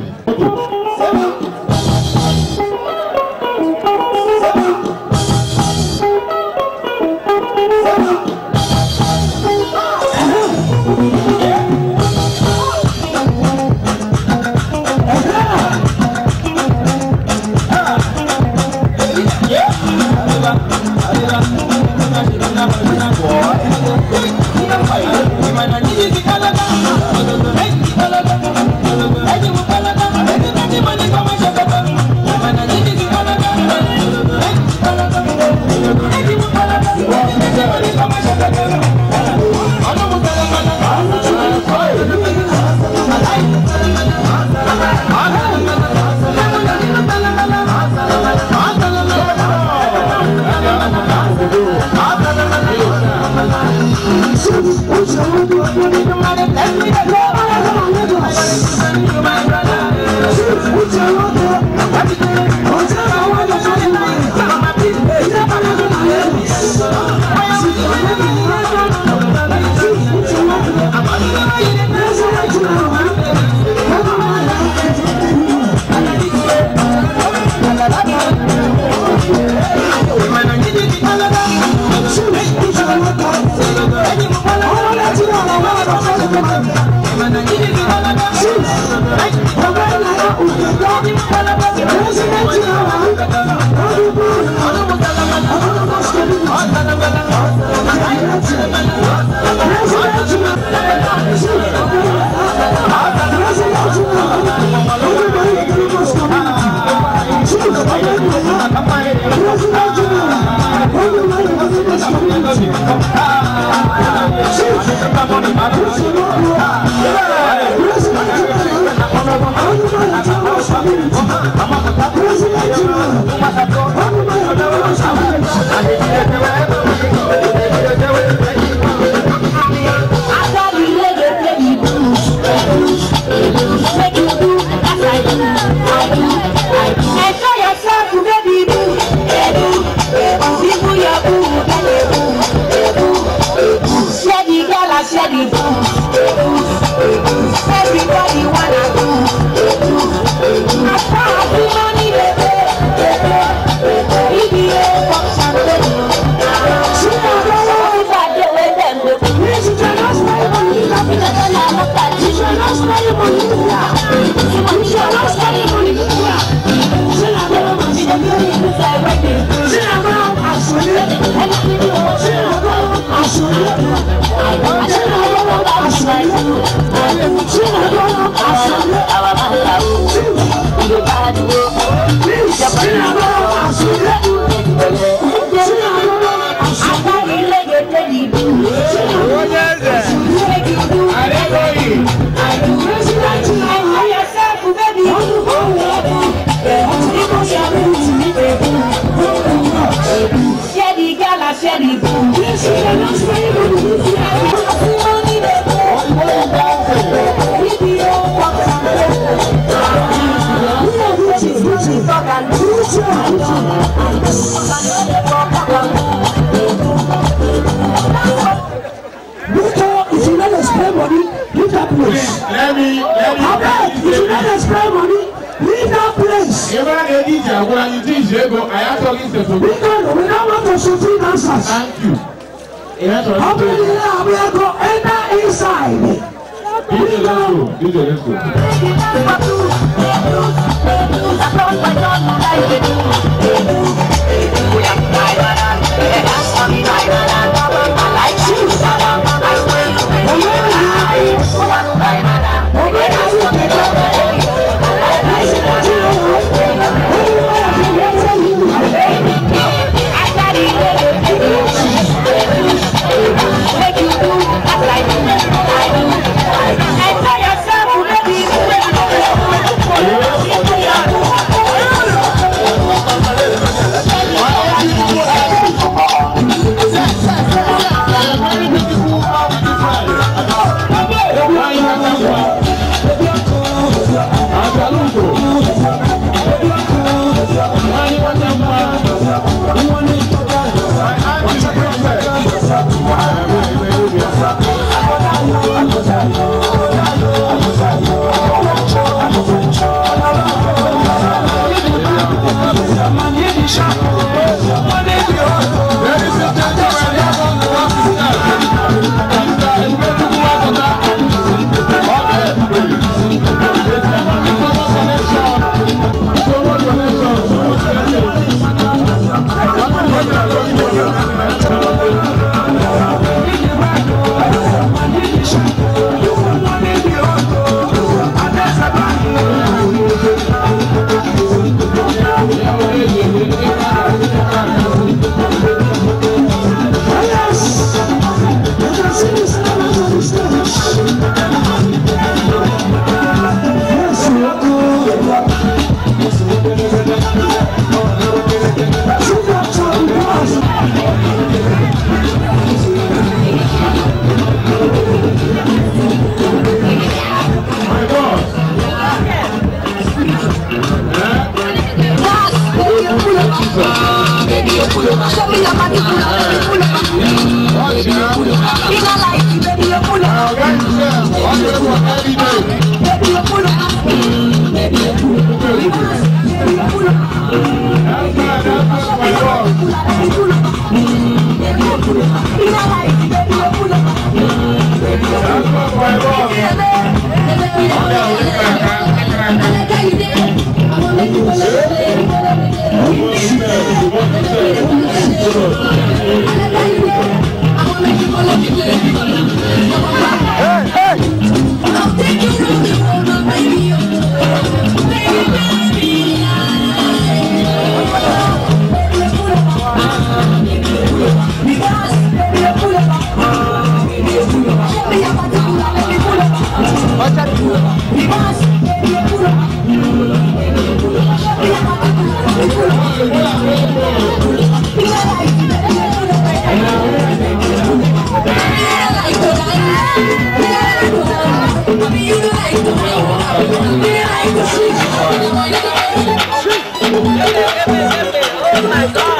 Let me, let me. If you don't spend money, leave that place. Even the D J, when you D J go, I have to listen to we don't, we don't want to shoot three dancers. Thank you. How many are we going to enter inside? D J, let's go. D J, let's go. Show me your body, pull up, baby, pull up. In a life, baby, you pull up. Baby, you pull up. Baby, you pull up. Baby, you pull up. In a life, baby, you pull up. Hey, hey! I'll take you around the world, baby. Baby, baby. Oh my God!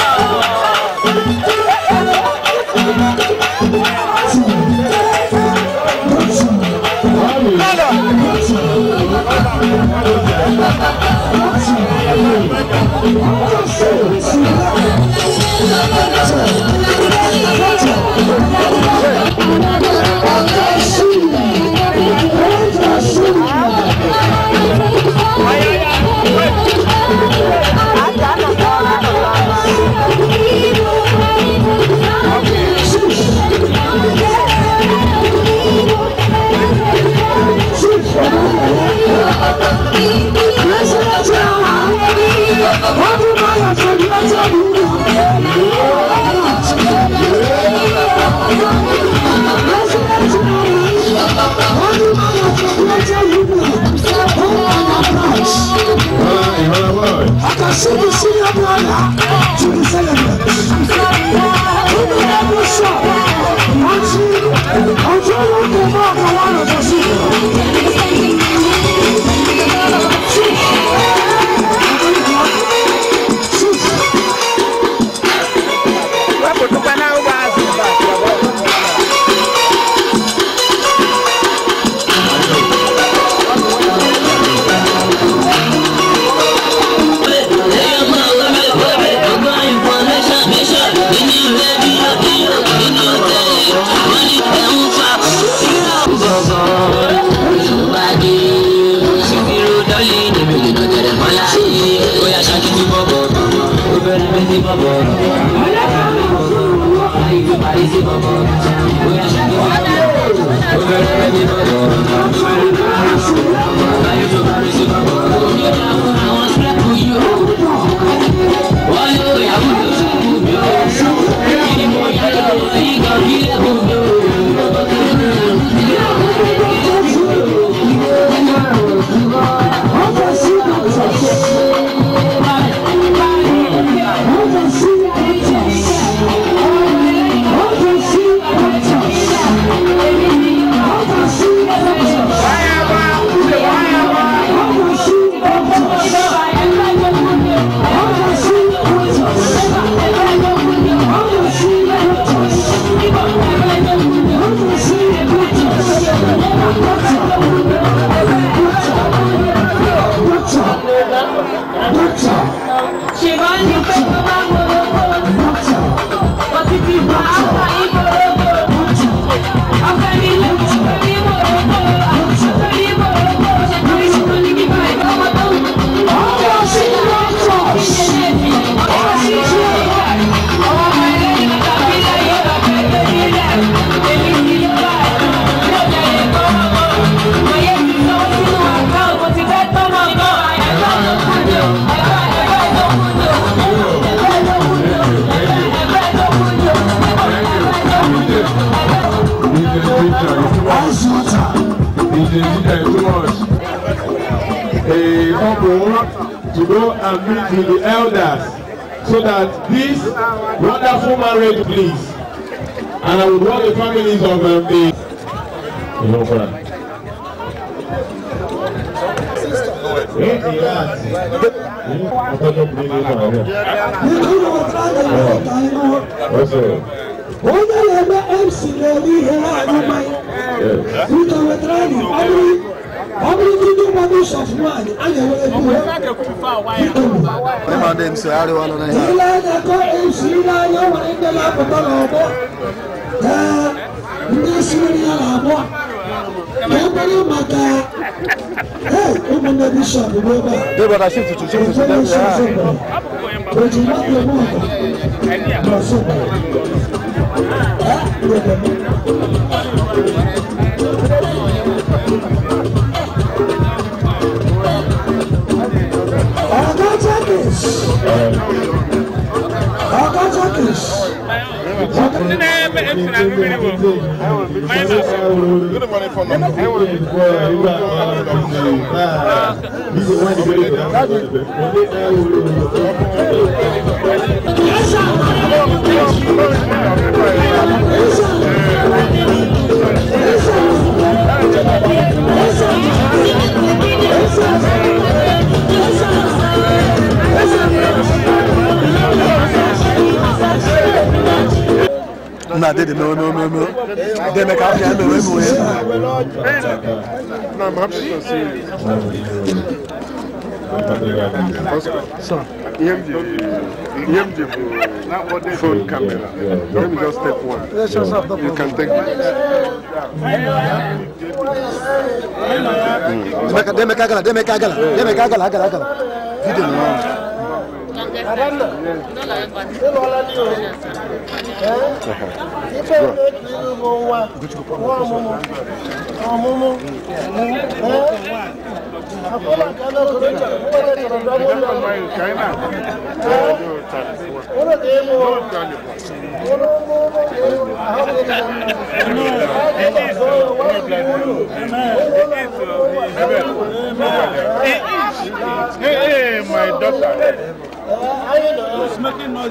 To go and meet with the elders so that this wonderful marriage please, and I would want the families of um, the Onye na-eme M C na-eme ihe na-adịghị Uche wetara anyị ọ bụrụ ndị ndị mmadụ sọfụ nwaanyị a na-ewere ebe ile na-ekọ M C n'anya nwere ndị na-apụta n'ọgbọ ee ndị siri ya na-agbọ ka e kwere maka ụmụnne bishọp bụ ebe a oji mmadụ eme No, they no, no, no, no. They make up the way. No, I'm happy to see so, E M G, E M G phone camera. Let me just take one. You can take it. They make agala, they make agala, they make agala, agala, agala. Video no. Hey, my daughter. I know. Smoking noise.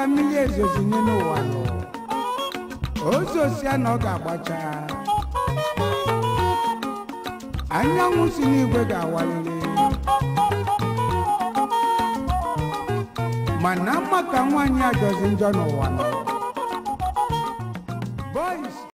mmiri ezozinye n'ụwa nọ ozosia na ọ ga-agbacha anyanwụ si n'igwe ga-awalili mana mma ka nwaanyị ajọzi njọ n'ụwa nọ boys